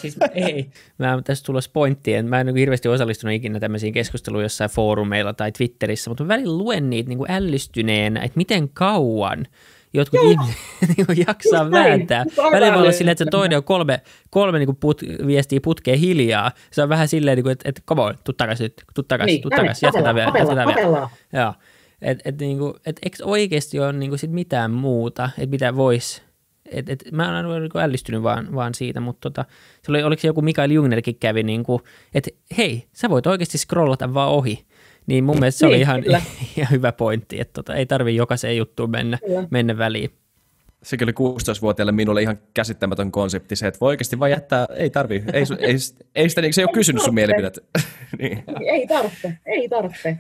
mä tässä tulossa pointtiin, mä en niinku hirveästi osallistunut ikinä tämmöisiin keskusteluihin jossain foorumeilla tai Twitterissä, mutta mä välillä luen niitä niinku ällystyneenä, että miten kauan jotkut ihmiset niinku jaksaa vääntää. Välillä voi olla silleen, että se toinen on kolme niinku viestiä putkeen hiljaa. Se on vähän silleen, niinku, että come on, tuu takaisin, jatketaan vielä. Joo. Et eikö oikeasti ole niinku sit mitään muuta, että mitä voisi, mä olen niinku ällistynyt vaan siitä, mutta oliko se joku Mikael Jungnerkin kävi, niinku, että hei, sä voit oikeasti scrollata vaan ohi, niin mun mielestä se oli ihan hyvä pointti, että ei tarvitse jokaiseen juttuun mennä väliin. Sekin oli 16-vuotiaille minulle ihan käsittämätön konsepti se, että voi oikeasti vaan jättää, ei tarvii, ei sitä, se ei ole kysynyt sun mielipidettä. Niin. Ei tarvitse.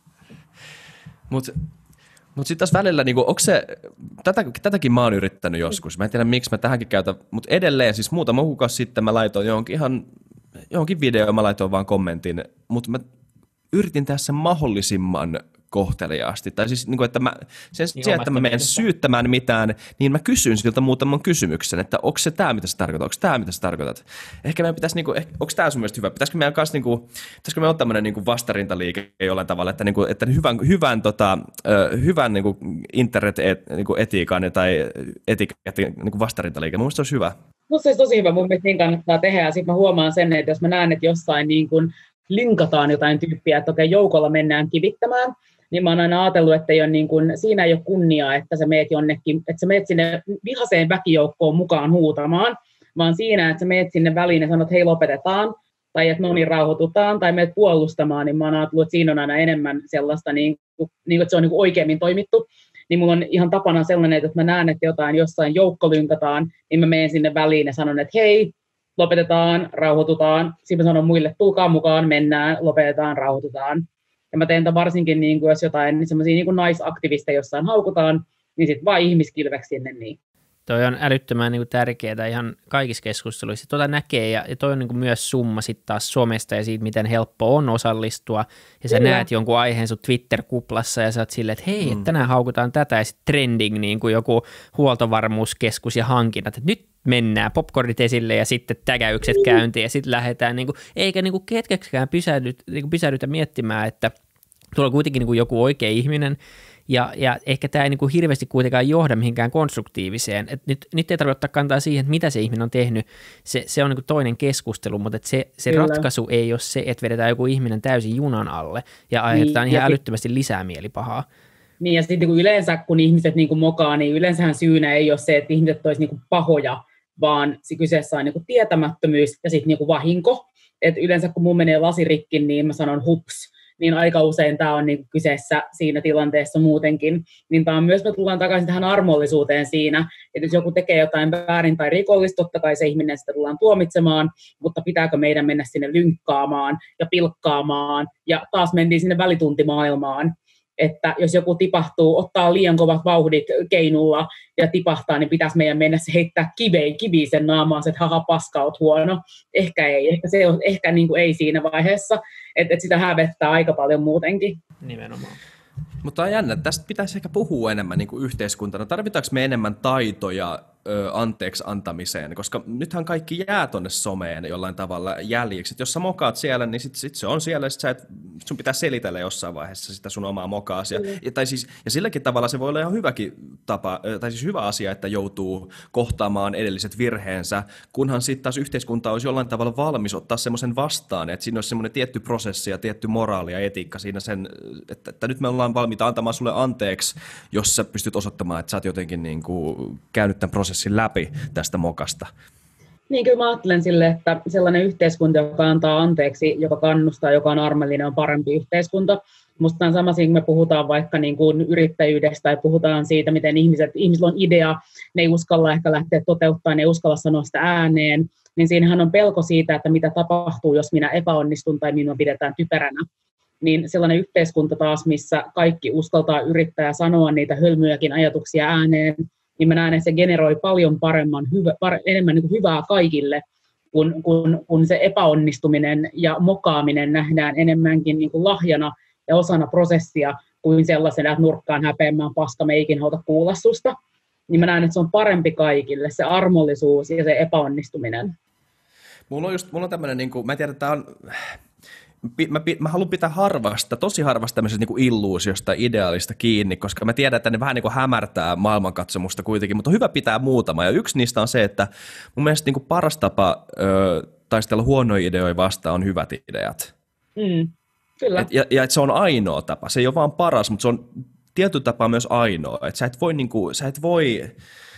Mutta sitten taas välillä, niinku, onko se, tätäkin mä oon yrittänyt joskus, mä en tiedä miksi mä tähänkin käytän, mutta edelleen siis muutama kuukausi sitten mä laitoin johonkin videoon, mä laitoin vaan kommentin, mutta mä yritin tehdä sen mahdollisimman kohteliaasti. Tai siis, niin kuin, että sen sijaan, että mä menen syyttämään mitään, niin mä kysyn siltä muutaman kysymyksen, että onko se tämä, mitä sä tarkoitat, onko tämä, mitä sä tarkoitat. Ehkä meidän pitäisi, niin kuin, onko tämä sun mielestä hyvä? Pitäisikö meidän kanssa, niin pitäisikö me olla tämmöinen niin vastarintaliike jollain tavalla, että, niin kuin, että hyvän niin kuin internet-etiikan tai etiketin niin vastarintaliike, mun mielestä se olisi hyvä. Musta se olisi tosi hyvä, mun mielestä niin kannattaa tehdä, ja sitten mä huomaan sen, että jos mä näen, että jossain niin kuin linkataan jotain tyyppiä, että okei, joukolla mennään kivittämään, niin mä oon aina ajatellut, että ei ole niin kuin, siinä ei ole kunniaa, että sä meet jonnekin, että sä meet sinne vihaseen väkijoukkoon mukaan huutamaan, vaan siinä, että sä meet sinne väliin ja sanot, hei lopetetaan, tai että no niin rauhoitutaan, tai meet puolustamaan, niin mä oon ajatellut, että siinä on aina enemmän sellaista, niin kuin, että se on niin kuin oikeammin toimittu. Niin mulla on ihan tapana sellainen, että jos mä näen, että jotain jossain joukko lynkataan, niin mä menen sinne väliin ja sanon, että hei, lopetetaan, rauhoitutaan. Sitten mä sanon muille, tulkaa mukaan, mennään, lopetetaan, rauhoitutaan. Ja mä teen tämän varsinkin, niin kuin, jos jotain semmoisia niin kuin naisaktivisteja jossain haukutaan, niin sitten vaan ihmiskilveksi sinne. Niin. Toi on älyttömän niin kuin tärkeää ihan kaikissa keskusteluissa. Tuota näkee ja toi on niin kuin myös summa sitten taas somesta ja siitä, miten helppo on osallistua. Ja sä näet jonkun aiheen sun Twitter-kuplassa ja sä oot silleen, että hei, tänään haukutaan tätä ja sitten trending niin kuin joku huoltovarmuuskeskus ja hankinnat. Että nyt mennään popcornit esille ja sitten tägäykset käyntiin ja sitten lähdetään, niin kuin, eikä niin kuin hetkeksikään pysähdytä miettimään, että tuolla on kuitenkin niin kuin joku oikea ihminen ja ehkä tämä ei niin kuin hirveästi kuitenkaan johda mihinkään konstruktiiviseen. Et nyt ei tarvitse ottaa kantaa siihen, että mitä se ihminen on tehnyt, se on niin kuin toinen keskustelu, mutta se ratkaisu ei ole se, että vedetään joku ihminen täysin junan alle ja aiheutetaan ihan älyttömästi lisää mielipahaa. Niin ja sitten niin yleensä kun ihmiset niin kuin mokaa, niin yleensähän syynä ei ole se, että ihmiset olisi niin kuin pahoja, vaan kyseessä on niin kuin tietämättömyys ja sitten niin kuin vahinko. Et yleensä kun mun menee lasirikki, niin mä sanon hups, niin aika usein tämä on niin kuin kyseessä siinä tilanteessa muutenkin. Niin tämä on myös, me tullaan takaisin tähän armollisuuteen siinä, että jos joku tekee jotain väärin tai rikollista, totta kai se ihminen sitä tullaan tuomitsemaan, mutta pitääkö meidän mennä sinne lynkkaamaan ja pilkkaamaan, ja taas mentiin sinne välituntimaailmaan. Että jos joku tipahtuu, ottaa liian kovat vauhdit keinulla ja tipahtaa, niin pitäisi meidän mennä se heittää kiviä sen naamaan, että haha, paska, oot huono. Ehkä ei, ehkä niin kuin ei siinä vaiheessa, että sitä hävettää aika paljon muutenkin. Nimenomaan. Mutta on jännä, tästä pitäisi ehkä puhua enemmän niin kuin yhteiskuntana. Tarvitaanko me enemmän taitoja anteeksi antamiseen, koska nythän kaikki jää tonne someen jollain tavalla jäljiksi. Et jos sä mokaat siellä, niin sit se on siellä, sun pitää selitellä jossain vaiheessa sitä sun omaa mokaasi. Ja silläkin tavalla se voi olla ihan hyväkin tapa, tai siis hyvä asia, että joutuu kohtaamaan edelliset virheensä, kunhan sitten taas yhteiskunta olisi jollain tavalla valmis ottaa semmoisen vastaan, että siinä olisi semmoinen tietty prosessi ja tietty moraali ja etiikka siinä sen, että nyt me ollaan valmiita antamaan sulle anteeksi, jos sä pystyt osoittamaan, että sä oot jotenkin niin kuin käynyt tämän prosessin läpi tästä mokasta. Niin kyllä mä ajattelen sille, että sellainen yhteiskunta, joka antaa anteeksi, joka kannustaa, joka on armollinen, on parempi yhteiskunta. Musta on sama siinä, kun me puhutaan vaikka niin kuin yrittäjyydestä tai puhutaan siitä, miten ihmisillä on idea, ne ei uskalla ehkä lähteä toteuttamaan, ne ei uskalla sanoa sitä ääneen, niin siinähän on pelko siitä, että mitä tapahtuu, jos minä epäonnistun tai minua pidetään typeränä. Niin sellainen yhteiskunta taas, missä kaikki uskaltaa yrittää sanoa niitä hölmöjäkin ajatuksia ääneen, niin mä näen, että se generoi paljon enemmän niin kuin hyvää kaikille, kun se epäonnistuminen ja mokaaminen nähdään enemmänkin niin kuin lahjana ja osana prosessia kuin sellaisena, että nurkkaan häpeämään paska, me ei ikinä haluta kuulla susta. niin mä näen, että se on parempi kaikille, se armollisuus ja se epäonnistuminen. Mulla on tämmöinen, niin kuin, mä tiedän, että tämä on, mä haluan pitää tosi harvasta tämmöisestä niin kuin illuusiosta, ideaalista kiinni, koska mä tiedän, että ne vähän niin kuin hämärtää maailmankatsomusta kuitenkin, mutta on hyvä pitää muutama. Ja yksi niistä on se, että mun mielestä niin kuin paras tapa taistella huonoja ideoja vastaan on hyvät ideat. Kyllä. Ja että se on ainoa tapa. Se ei ole vaan paras, mutta se on tietyllä tapaa myös ainoa. Että sä et voi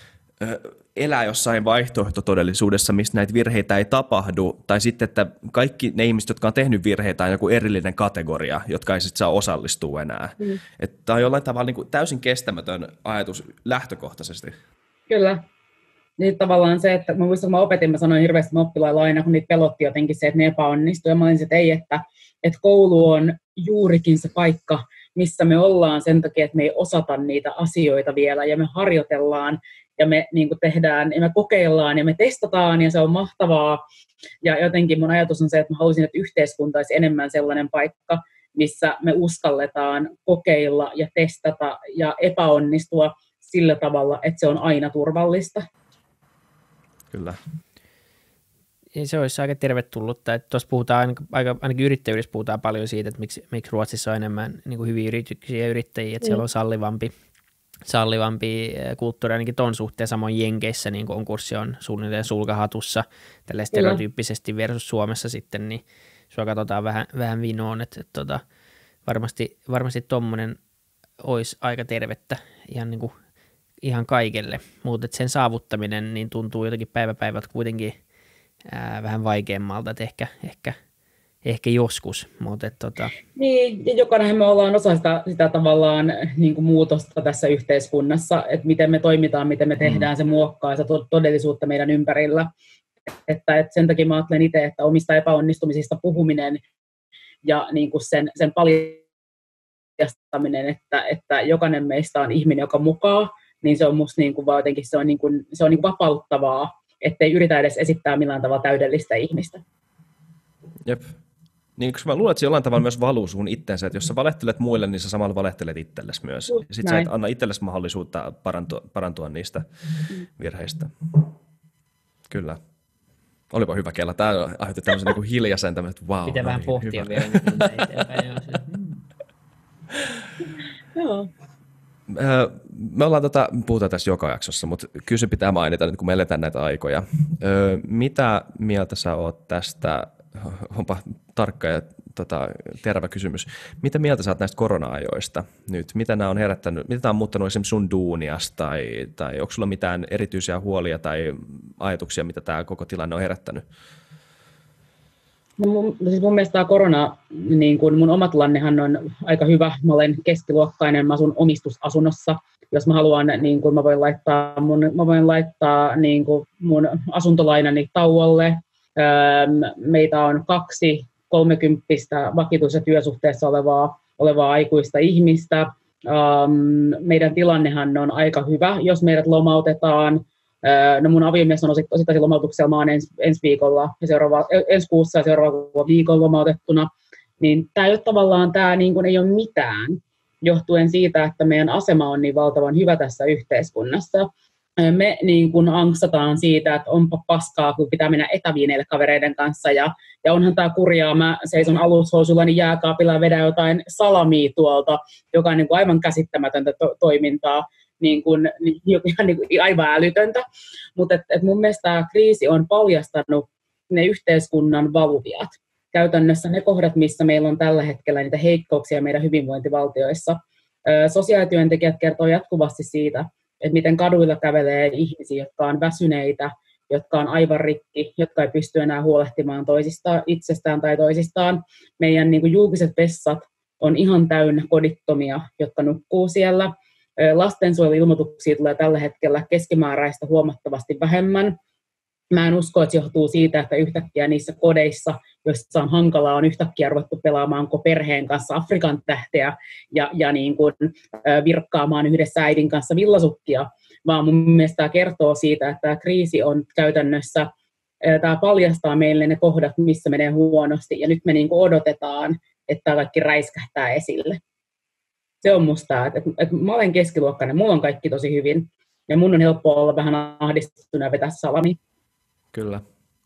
elää jossain vaihtoehtotodellisuudessa, missä näitä virheitä ei tapahdu, tai sitten, että kaikki ne ihmiset, jotka on tehnyt virheitä, on joku erillinen kategoria, jotka ei sitten saa osallistua enää. Tämä on jollain tavalla niin kuin täysin kestämätön ajatus lähtökohtaisesti. Kyllä. Niin tavallaan se, että mä muistan, kun mä opetin, mä sanoin hirveästi oppilailla aina, kun niitä pelotti jotenkin se, että ne epäonnistuu. Ja mä olin, että ei, että koulu on juurikin se paikka, missä me ollaan sen takia, että me ei osata niitä asioita vielä, ja me harjoitellaan, ja me niin kuin tehdään, ja me kokeillaan, ja me testataan, ja se on mahtavaa. Ja jotenkin mun ajatus on se, että mä haluaisin, että yhteiskunta olisi enemmän sellainen paikka, missä me uskalletaan kokeilla ja testata ja epäonnistua sillä tavalla, että se on aina turvallista. Kyllä. Ja se olisi aika tervetullutta, että tuossa puhutaan, ainakin yrittäjyydessä puhutaan paljon siitä, että miksi Ruotsissa on enemmän niin kuin hyviä yrityksiä ja yrittäjiä, että siellä on sallivampi kulttuuri ainakin ton suhteen, samoin Jenkeissä niin konkurssi on suunnilleen sulkahatussa tällä stereotyyppisesti versus Suomessa sitten, niin sua katsotaan vähän vinoon, että varmasti tommonen olisi aika tervettä ihan kaikelle, mutta sen saavuttaminen niin tuntuu jotenkin päiväpäivät kuitenkin vähän vaikeammalta, että ehkä joskus, mutta Niin, ja jokainen me ollaan osa sitä tavallaan niin kuin muutosta tässä yhteiskunnassa, että miten me toimitaan, miten me tehdään, se muokkaa sitä todellisuutta meidän ympärillä. Että sen takia mä ajattelen itse, että omista epäonnistumisista puhuminen ja niin kuin sen paljastaminen, että jokainen meistä on ihminen, joka mukaan, niin se on musta niin kuin vaan jotenkin se on niin kuin vapauttavaa, ettei yritä edes esittää millään tavalla täydellistä ihmistä. Jep. Niin, koska mä luulen, että se jollain tavalla myös valuu sun itsensä, että jos sä valehtelet muille, niin sä samalla valehtelet itsellesi myös. Ja sit sä et anna itsellesi mahdollisuutta parantua niistä virheistä. Kyllä. Olipa hyvä kella. Tämä aiheutti tämmöisen niin hiljaisen tämmöisen, että vau. Pitää vähän pohtia hyvä. vielä eteenpäin. Joo. Me puhutaan tässä joka jaksossa, mutta kyllä se pitää mainita nyt, kun me eletään näitä aikoja. Mitä mieltä sä oot tästä, onpa tarkka ja terävä kysymys, mitä mieltä sä oot näistä korona-ajoista nyt? Mitä nämä on herättänyt, mitä tämä on muuttanut esimerkiksi sun duunias, tai onko sulla mitään erityisiä huolia tai ajatuksia, mitä tämä koko tilanne on herättänyt? No mun mielestä tämä korona, niin kun mun oma tilannehan on aika hyvä. Mä olen keskiluokkainen, mä asun omistusasunnossa. Jos mä haluan, niin kun mä voin laittaa niin kun mun asuntolainani tauolle. Meitä on 2 kolmekymppistä vakituisessa työsuhteessa olevaa aikuista ihmistä. Meidän tilannehan on aika hyvä, jos meidät lomautetaan. No mun aviomies on osittain lomautuksella, mä oon ensi viikolla ja ensi kuussa ja seuraavalla viikolla lomautettuna, niin tämä ei ole tavallaan, tämä niin kuin ei ole mitään, johtuen siitä, että meidän asema on niin valtavan hyvä tässä yhteiskunnassa. Me niin kuin anksataan siitä, että onpa paskaa, kun pitää mennä etäviineille kavereiden kanssa, ja onhan tämä kurjaa, mä seison alushousullani jääkaapilla ja vedän jotain salamia tuolta, joka on niin kuin aivan käsittämätöntä toimintaa. Aivan älytöntä, mutta mun mielestä tämä kriisi on paljastanut ne yhteiskunnan valuviat. Käytännössä ne kohdat, missä meillä on tällä hetkellä niitä heikkouksia meidän hyvinvointivaltioissa. Sosiaalityöntekijät kertoo jatkuvasti siitä, että miten kaduilla kävelee ihmisiä, jotka on väsyneitä, jotka on aivan rikki, jotka ei pysty enää huolehtimaan itsestään tai toisistaan. Meidän niin kuin julkiset vessat on ihan täynnä kodittomia, jotka nukkuu siellä. Lastensuojeluilmoituksia tulee tällä hetkellä keskimääräistä huomattavasti vähemmän. Mä en usko, että se johtuu siitä, että yhtäkkiä niissä kodeissa, joissa on hankalaa, on yhtäkkiä ruvettu pelaamaan perheen kanssa Afrikan tähteä ja niin kuin virkkaamaan yhdessä äidin kanssa villasukkia, vaan mun mielestä tämä kertoo siitä, että tämä kriisi on käytännössä, tämä paljastaa meille ne kohdat, missä menee huonosti, ja nyt me niin kuin odotetaan, että tämä kaikki räiskähtää esille. Se on musta, että mä olen keskiluokkainen, mulla on kaikki tosi hyvin, ja mun on helppo olla vähän ahdistunut ja vetää salami. Kyllä.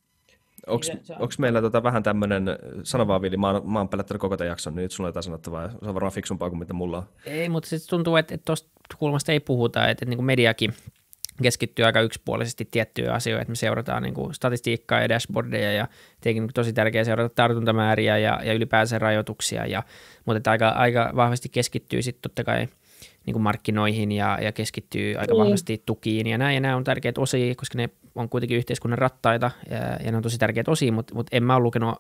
Onko meillä vähän tämmöinen, sano vaan Vili, mä oon pelättänyt koko tämän jakson, niin nyt sulla on jotain sanottavaa, se on varmaan fiksumpaa kuin mitä mulla on. Ei, mutta se tuntuu, että tuosta kulmasta ei puhuta, että niin kuin mediakin keskittyy aika yksipuolisesti tiettyjä asioita, että me seurataan niin kuin statistiikkaa ja dashboardeja ja tietenkin tosi tärkeää seurata tartuntamääriä ja ylipäänsä rajoituksia, mutta aika vahvasti keskittyy sitten totta kai niin kuin markkinoihin ja keskittyy aika vahvasti tukiin ja nämä on tärkeitä osia, koska ne on kuitenkin yhteiskunnan rattaita ja ne on tosi tärkeitä osia, mutta en mä ole lukenut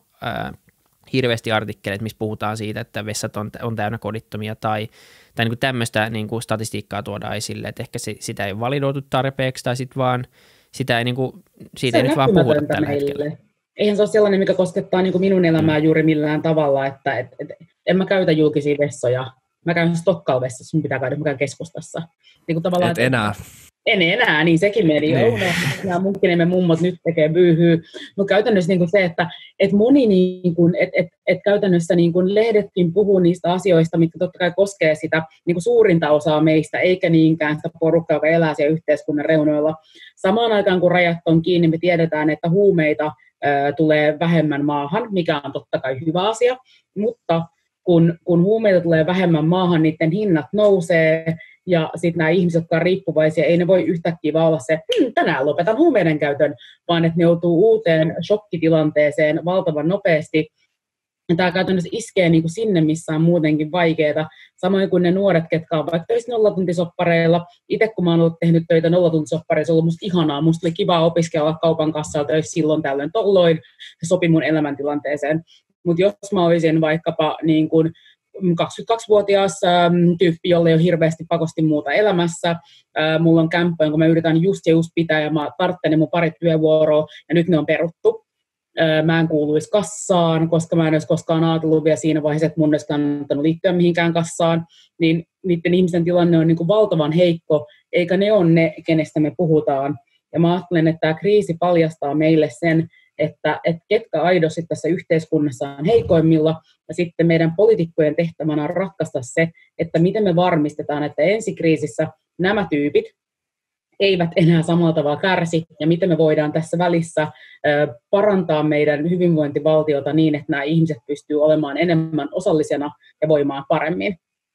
hirveästi artikkeleita, missä puhutaan siitä, että vessat on täynnä kodittomia tai niin kuin tämmöistä niin kuin statistiikkaa tuodaan esille, että ehkä sitä ei validoitu tarpeeksi tai sitten vaan sitä ei, niin kuin, siitä ei nyt vaan puhuta tällä hetkellä. Eihän se ole sellainen, mikä koskettaa niin kuin minun elämää juuri millään tavalla, että en mä käytä julkisia vessoja. Mä käyn Stockholmissa, mun pitää käydä, mä käyn keskustassa. Niin kuin et enää. En enää, niin sekin meni. Niin. Nämä munkkinemme mummot nyt tekee byyhyy. Mutta käytännössä niin kuin se, että moni niin kuin, käytännössä niin kuin lehdetkin puhuu niistä asioista, mitkä totta kai koskee sitä niin kuin suurinta osaa meistä, eikä niinkään sitä porukkaa, joka elää siellä yhteiskunnan reunoilla. Samaan aikaan, kun rajat on kiinni, me tiedetään, että huumeita tulee vähemmän maahan, mikä on totta kai hyvä asia, mutta kun huumeita tulee vähemmän maahan, niiden hinnat nousee, ja sitten nämä ihmiset, jotka on riippuvaisia, ei ne voi yhtäkkiä vaan olla se, tänään lopetan huumeiden käytön, vaan että ne joutuu uuteen shokkitilanteeseen valtavan nopeasti. Ja tämä käytännössä iskee niin kuin sinne, missä on muutenkin vaikeaa. Samoin kuin ne nuoret, ketkä on vaikka töissä nollatuntisoppareilla. Itse kun mä oon ollut tehnyt töitä nollatuntisoppareilla, se on ollut musta ihanaa. Musta oli kivaa opiskella kaupan kassalla töissä silloin tällöin tolloin. Se sopi mun elämäntilanteeseen. Mutta jos mä olisin vaikkapa niin kuin 22-vuotias tyyppi, jolla ei ole hirveästi pakosti muuta elämässä. Mulla on kämppä, jonka mä yritän just pitää, ja mä tarttelen mun parit työvuoroa, ja nyt ne on peruttu. Mä en kuuluisi kassaan, koska mä en olisi koskaan ajatellut vielä siinä vaiheessa, että mun olisi kannattanut liittyä mihinkään kassaan. Niin niiden ihmisten tilanne on niin kuin valtavan heikko, eikä ne ole ne, kenestä me puhutaan. Ja mä ajattelen, että tämä kriisi paljastaa meille sen, että ketkä aidosti tässä yhteiskunnassa on heikoimmilla, ja sitten meidän poliitikkojen tehtävänä on ratkaista se, että miten me varmistetaan, että ensikriisissä nämä tyypit eivät enää samalla tavalla kärsi, ja miten me voidaan tässä välissä parantaa meidän hyvinvointivaltiota niin, että nämä ihmiset pystyvät olemaan enemmän osallisena ja voimaan paremmin.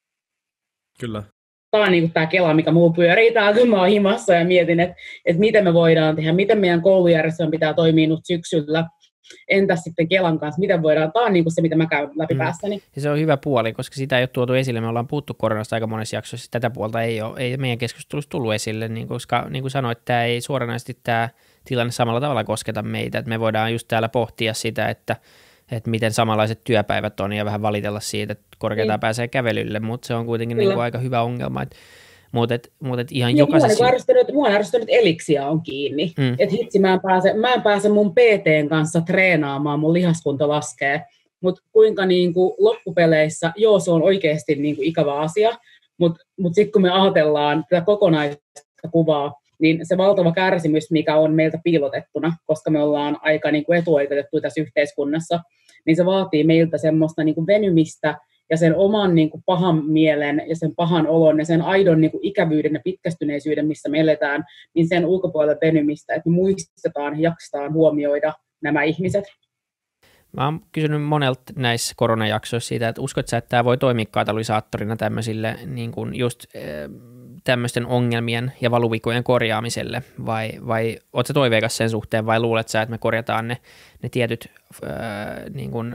Kyllä. Tämä on niin tämä kela, mikä muu pyörii täällä, kun mä oon himassa ja mietin, että miten me voidaan tehdä, miten meidän koulujärjestelmä pitää toimia nyt syksyllä. Entäs sitten Kelan kanssa, miten voidaan, tämä on niin se, mitä mä käyn läpi päässäni. Ja se on hyvä puoli, koska sitä ei ole tuotu esille, me ollaan puhuttu koronasta aika monessa jaksossa, tätä puolta ei meidän keskustelussa tullut esille, koska niin kuin sanoit, tämä ei suoranaisesti tämä tilanne samalla tavalla kosketa meitä, että me voidaan just täällä pohtia sitä, että miten samanlaiset työpäivät on ja vähän valitella siitä, että korkeintaan pääsee kävelylle, mutta se on kuitenkin niin kuin aika hyvä ongelma. Mutta ihan jokaisessa... Mua on ärsyttänyt Elixia on kiinni. Että hitsi, mä en pääse mun PT:n kanssa treenaamaan, mun lihaskunta laskee. Mutta kuinka niinku loppupeleissä, se on oikeasti niinku ikävä asia, mutta sitten kun me ajatellaan tätä kokonaista kuvaa, niin se valtava kärsimys, mikä on meiltä piilotettuna, koska me ollaan aika niinku etuoikeutettu tässä yhteiskunnassa, niin se vaatii meiltä semmoista niinku venymistä ja sen oman niinku pahan mielen ja sen pahan olon ja sen aidon niinku ikävyyden ja pitkästyneisyyden, missä me eletään, niin sen ulkopuolella venymistä, että me muistetaan ja jaksetaan huomioida nämä ihmiset. Mä oon kysynyt monelta näissä koronajaksoissa siitä, että uskotko sä, että tämä voi toimia katalysaattorina tämmöisille niin kuin just tämmöisten ongelmien ja valuvikojen korjaamiselle, vai ootko sä toiveikas sen suhteen, vai luulet sä, että me korjataan ne tietyt niin kuin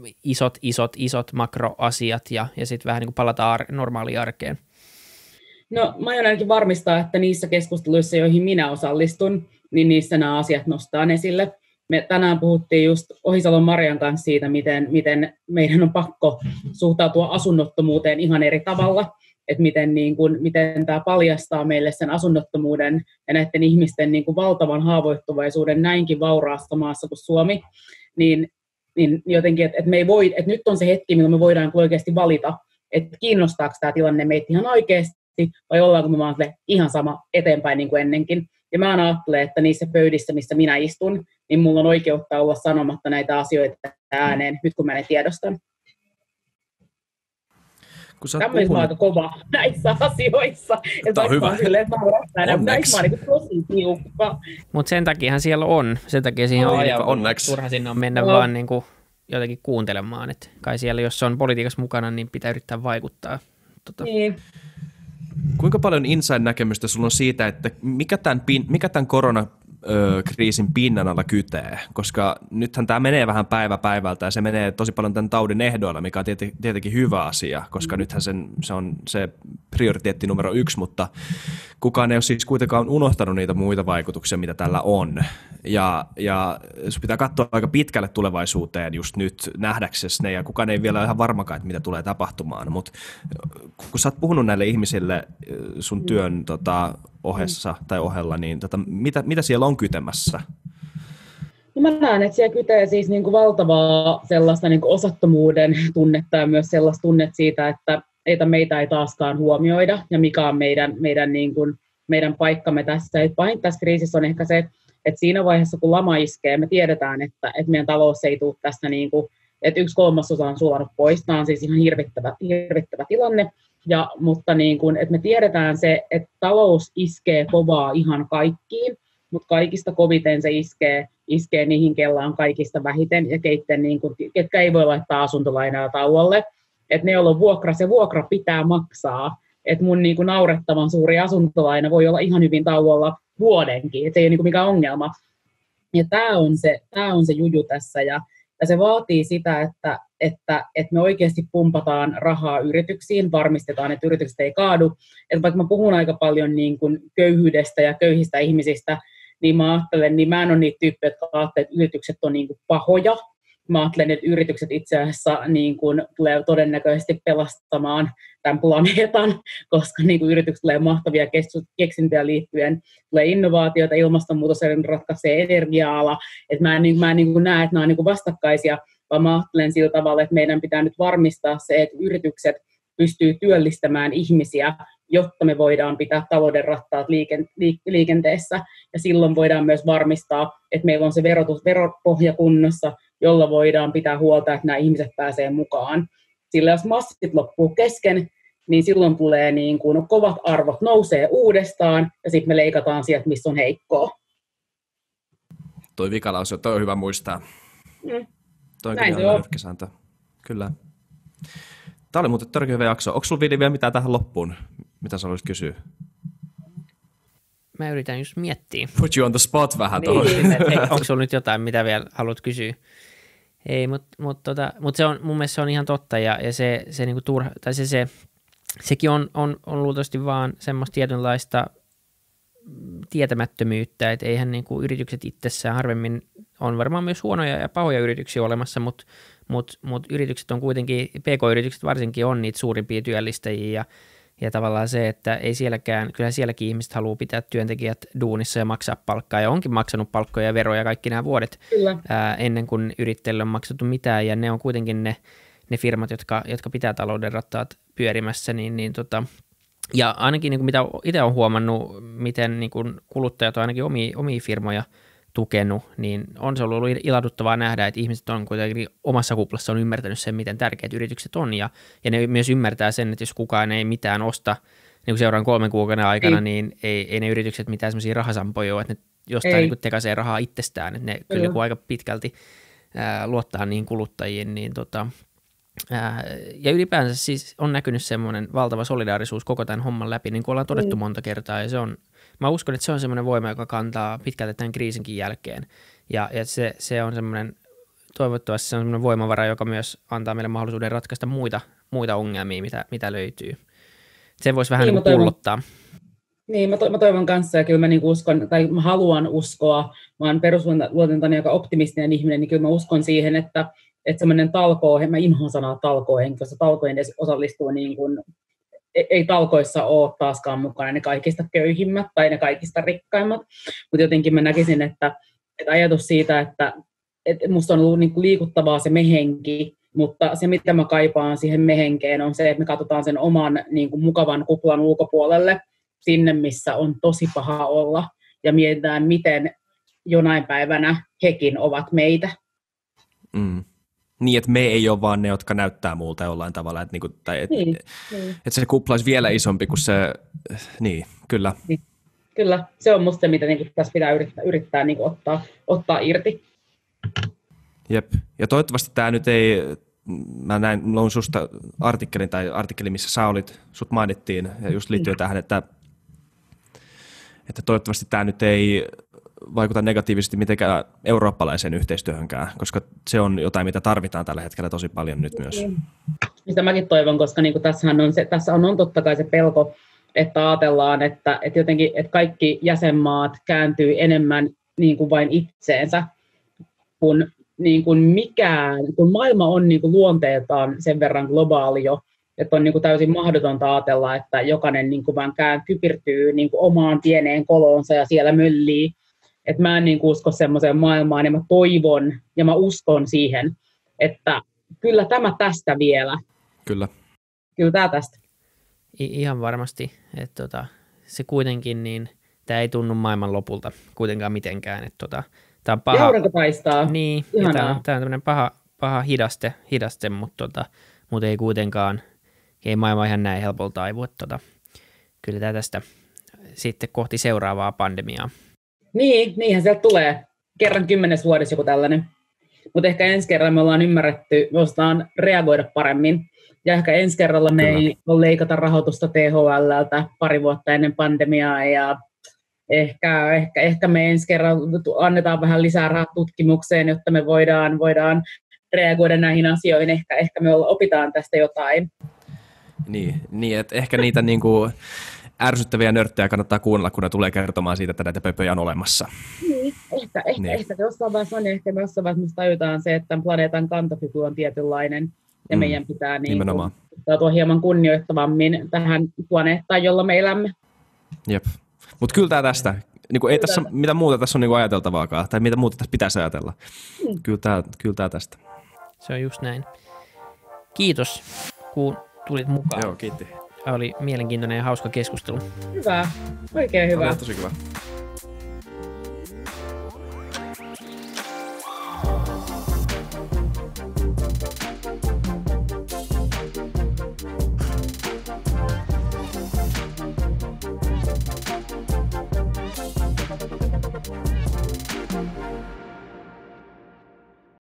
isot makroasiat ja sitten vähän niin kuin palataan normaaliin arkeen? No mä aion ainakin varmistaa, että niissä keskusteluissa, joihin minä osallistun, niin niissä nämä asiat nostaa esille. Me tänään puhuttiin just Ohisalon Marian kanssa siitä, miten meidän on pakko suhtautua asunnottomuuteen ihan eri tavalla, että miten tämä paljastaa meille sen asunnottomuuden ja näiden ihmisten niin kuin valtavan haavoittuvaisuuden näinkin vauraassa maassa kuin Suomi, niin jotenkin, että me ei voi, että nyt on se hetki, milloin me voidaan oikeasti valita, että kiinnostaako tämä tilanne meitä ihan oikeasti, vai ollaanko me vaan ihan sama eteenpäin niin kuin ennenkin. Ja mä ajattelen, että niissä pöydissä, missä minä istun, niin mulla on oikeutta olla sanomatta näitä asioita ääneen, nyt kun mä ne tiedostan. Tämmöinen mä oon aika kova näissä asioissa. Tämä on hyvä. Näissä mä oon tosi tiukka. Mutta sen takiahan siellä on. Sen takia siihen on onneksi. Turha sinne on mennä vaan niinku jotenkin kuuntelemaan. Et kai siellä, jos on politiikassa mukana, niin pitää yrittää vaikuttaa. Niin. Kuinka paljon inside-näkemystä sulla on siitä, että mikä tämän koronakriisin pinnan alla kytee? Koska nythän tämä menee vähän päivä päivältä ja se menee tosi paljon tämän taudin ehdoilla, mikä on tietenkin hyvä asia, koska nythän se on se prioriteetti numero 1, mutta kukaan ei ole siis kuitenkaan unohtanut niitä muita vaikutuksia, mitä tällä on. Ja sun pitää katsoa aika pitkälle tulevaisuuteen just nyt nähdäksesi ne, ja kukaan ei vielä ole ihan varmakaan, että mitä tulee tapahtumaan. Mutta kun sä oot puhunut näille ihmisille sun työn ohessa tai ohella, niin mitä siellä on kytemässä? No mä näen, että siellä kytee siis niin kuin valtavaa sellaista niin kuin osattomuuden tunnetta ja myös sellaista tunnetta siitä, että meitä ei taaskaan huomioida ja mikä on meidän paikkamme tässä. Pahin tässä kriisissä on ehkä se, että siinä vaiheessa, kun lama iskee, me tiedetään, että meidän talous ei tule tästä, niin kuin, että 1/3 on sulanut pois. Tämä on siis ihan hirvittävä tilanne, mutta niin kuin, että me tiedetään se, että talous iskee kovaa ihan kaikkiin, mutta kaikista koviten se iskee niihin, kellä on kaikista vähiten ja ketkä ei voi laittaa asuntolainaa tauolle. Että ne, joilla on vuokra, se vuokra pitää maksaa. Että mun niin kuin naurettavan suuri asuntolaina voi olla ihan hyvin tauolla vuodenkin, että se ei ole niin kuin mikään ongelma. Ja tämä on se juju tässä, ja se vaatii sitä, että me oikeasti pumpataan rahaa yrityksiin, varmistetaan, että yritykset ei kaadu. Että vaikka mä puhun aika paljon niin kuin köyhyydestä ja köyhistä ihmisistä, niin mä ajattelen, niin mä en ole niitä tyyppejä, jotka ajattelevat, että yritykset on niin kuin pahoja. Mä ajattelen, että yritykset itse asiassa niin kuin tulee todennäköisesti pelastamaan tämän planeetan, koska niin kuin yritykset tulee mahtavia keksintöjä liittyen, tulee innovaatioita, ilmastonmuutos ratkaisee energia-ala. Että mä en niin kuin näe, että nämä on niin kuin vastakkaisia, vaan mä ajattelen sillä tavalla, että meidän pitää nyt varmistaa se, että yritykset pystyy työllistämään ihmisiä, jotta me voidaan pitää talouden rattaat liikenteessä. Ja silloin voidaan myös varmistaa, että meillä on se veropohja kunnossa, jolla voidaan pitää huolta, että nämä ihmiset pääsee mukaan. Sillä jos massit loppuu kesken, niin silloin tulee niin kuin kovat arvot nousee uudestaan, ja sitten me leikataan sieltä, missä on heikkoa. Toi vikalause, toi on hyvä muistaa. Toi on kyllä nyrkkisääntö. Kyllä. Tämä oli muuten todella hyvä jakso. Onko sinulla vielä mitään tähän loppuun? Mitä sä haluaisit kysyä? Mä yritän just miettiä. Put you on the spot vähän tuohon. Onko sulla nyt jotain, mitä vielä haluat kysyä? Ei, mutta se on, mun mielestä se on ihan totta, ja se niinku turha, tai sekin on luultavasti vaan semmoista tietynlaista tietämättömyyttä, että eihän niinku yritykset itsessään harvemmin, on varmaan myös huonoja ja pahoja yrityksiä olemassa, mutta yritykset on kuitenkin, pk-yritykset varsinkin on niitä suurimpia työllistäjiä, ja tavallaan se, että ei sielläkään, kyllä sielläkin ihmiset haluaa pitää työntekijät duunissa ja maksaa palkkaa, ja onkin maksanut palkkoja ja veroja kaikki nämä vuodet ennen kuin yrittäjille on maksettu mitään, ja ne on kuitenkin ne firmat, jotka pitää talouden rattaat pyörimässä, ja ainakin niin kuin mitä itse olen huomannut, miten niin kuin kuluttajat on ainakin omia firmoja tukenut, niin on se ollut ilahduttavaa nähdä, että ihmiset on kuitenkin omassa kuplassa on ymmärtänyt sen, miten tärkeät yritykset on, ja ne myös ymmärtää sen, että jos kukaan ei mitään osta niin kuin seuraan 3 kuukauden aikana, niin ei ne yritykset mitään semmoisia rahasampoja ole, että ne jostain niin kuin tekaisee rahaa itsestään, että ne kyllä aika pitkälti luottaa niihin kuluttajiin, niin ja ylipäänsä siis on näkynyt semmoinen valtava solidaarisuus koko tämän homman läpi, niin kuin ollaan todettu monta kertaa, ja mä uskon, että se on semmoinen voima, joka kantaa pitkälti tämän kriisinkin jälkeen, ja se on semmoinen, toivottavasti se on semmoinen voimavara, joka myös antaa meille mahdollisuuden ratkaista muita ongelmia, mitä löytyy. Se voisi vähän niin pullottaa. Niin, mä toivon kanssa, ja kyllä mä niinku uskon, tai mä haluan uskoa, mä oon perusluonteentani aika optimistinen ihminen, niin kyllä mä uskon siihen, että semmoinen talkoo, mä inhoan sanaa talkoihin, koska talkoihin osallistuu niin kuin, ei talkoissa ole taaskaan mukana ne kaikista köyhimmät tai ne kaikista rikkaimmat, mutta jotenkin mä näkisin, että ajatus siitä, että musta on ollut niin kuin liikuttavaa se mehenki, mutta se mitä mä kaipaan siihen mehenkeen on se, että me katsotaan sen oman niin kuin mukavan kuplan ulkopuolelle, sinne missä on tosi paha olla, ja mietitään, miten jonain päivänä hekin ovat meitä. Niin, että me ei ole vaan ne, jotka näyttää muulta jollain tavalla, että, niinku, että se kupla olisi vielä isompi kuin se, niin, kyllä. Niin. Kyllä, se on musta se, mitä niinku tässä pitää yrittää niinku ottaa irti. Jep, ja toivottavasti tämä nyt ei, mä luin susta artikkeli, missä sut mainittiin, ja just liittyen tähän, että toivottavasti tämä nyt ei vaikuta negatiivisesti mitenkään eurooppalaiseen yhteistyöhönkään, koska se on jotain, mitä tarvitaan tällä hetkellä tosi paljon nyt myös. Sitä mäkin toivon, koska niinku tässä on totta kai se pelko, että ajatellaan, että jotenkin että kaikki jäsenmaat kääntyy enemmän niin kuin vain itseensä, kun mikään, kun maailma on niin kuin luonteeltaan sen verran globaali jo, että on niin kuin täysin mahdotonta ajatella, että jokainen niin kuin vaan kypirtyy niin kuin omaan pieneen koloonsa ja siellä möllii. Että mä en niin kuin usko semmoiseen maailmaan ja mä toivon ja mä uskon siihen, että kyllä tämä tästä vielä. Kyllä tämä tästä. Ihan varmasti, että se kuitenkin, niin tämä ei tunnu maailman lopulta kuitenkaan mitenkään, että tämä on paha. Aurinko paistaa. Niin, tämä on tämmöinen paha hidaste, mutta ei kuitenkaan, ei maailma ihan näin helpolta aivu, että kyllä tämä tästä sitten kohti seuraavaa pandemiaa. Niinhän sieltä tulee. Kerran 10 vuodessa joku tällainen. Mutta ehkä ensi kerralla me ollaan ymmärretty, me osataan reagoida paremmin. Ja ehkä ensi kerralla me ei ole leikata rahoitusta THL:ltä pari vuotta ennen pandemiaa. Ja ehkä me ensi kerralla annetaan vähän lisää rahaa tutkimukseen, jotta me voidaan reagoida näihin asioihin. Ehkä me opitaan tästä jotain. Niin että ehkä niitä niinku ärsyttäviä nörttejä kannattaa kuunnella, kun ne tulee kertomaan siitä, että näitä pöpöjä on olemassa. Niin, ehkä jossain vaiheessa on, ehkä jossain vaiheessa tajutaan se, että tämän planeetan kantokyky on tietynlainen, ja meidän pitää suhtautua hieman kunnioittavammin tähän planeettaan, jolla me elämme. Jep, mutta kyllä tämä tästä, niinku, ei tässä mitä muuta tässä on niinku ajateltavaakaan, tai mitä muuta tässä pitäisi ajatella. Kyllä tämä tästä. Se on just näin. Kiitos, kun tulit mukaan. Joo, kiitti. Oli mielenkiintoinen ja hauska keskustelu. Hyvä, oikein hyvä. Oli tosi hyvä.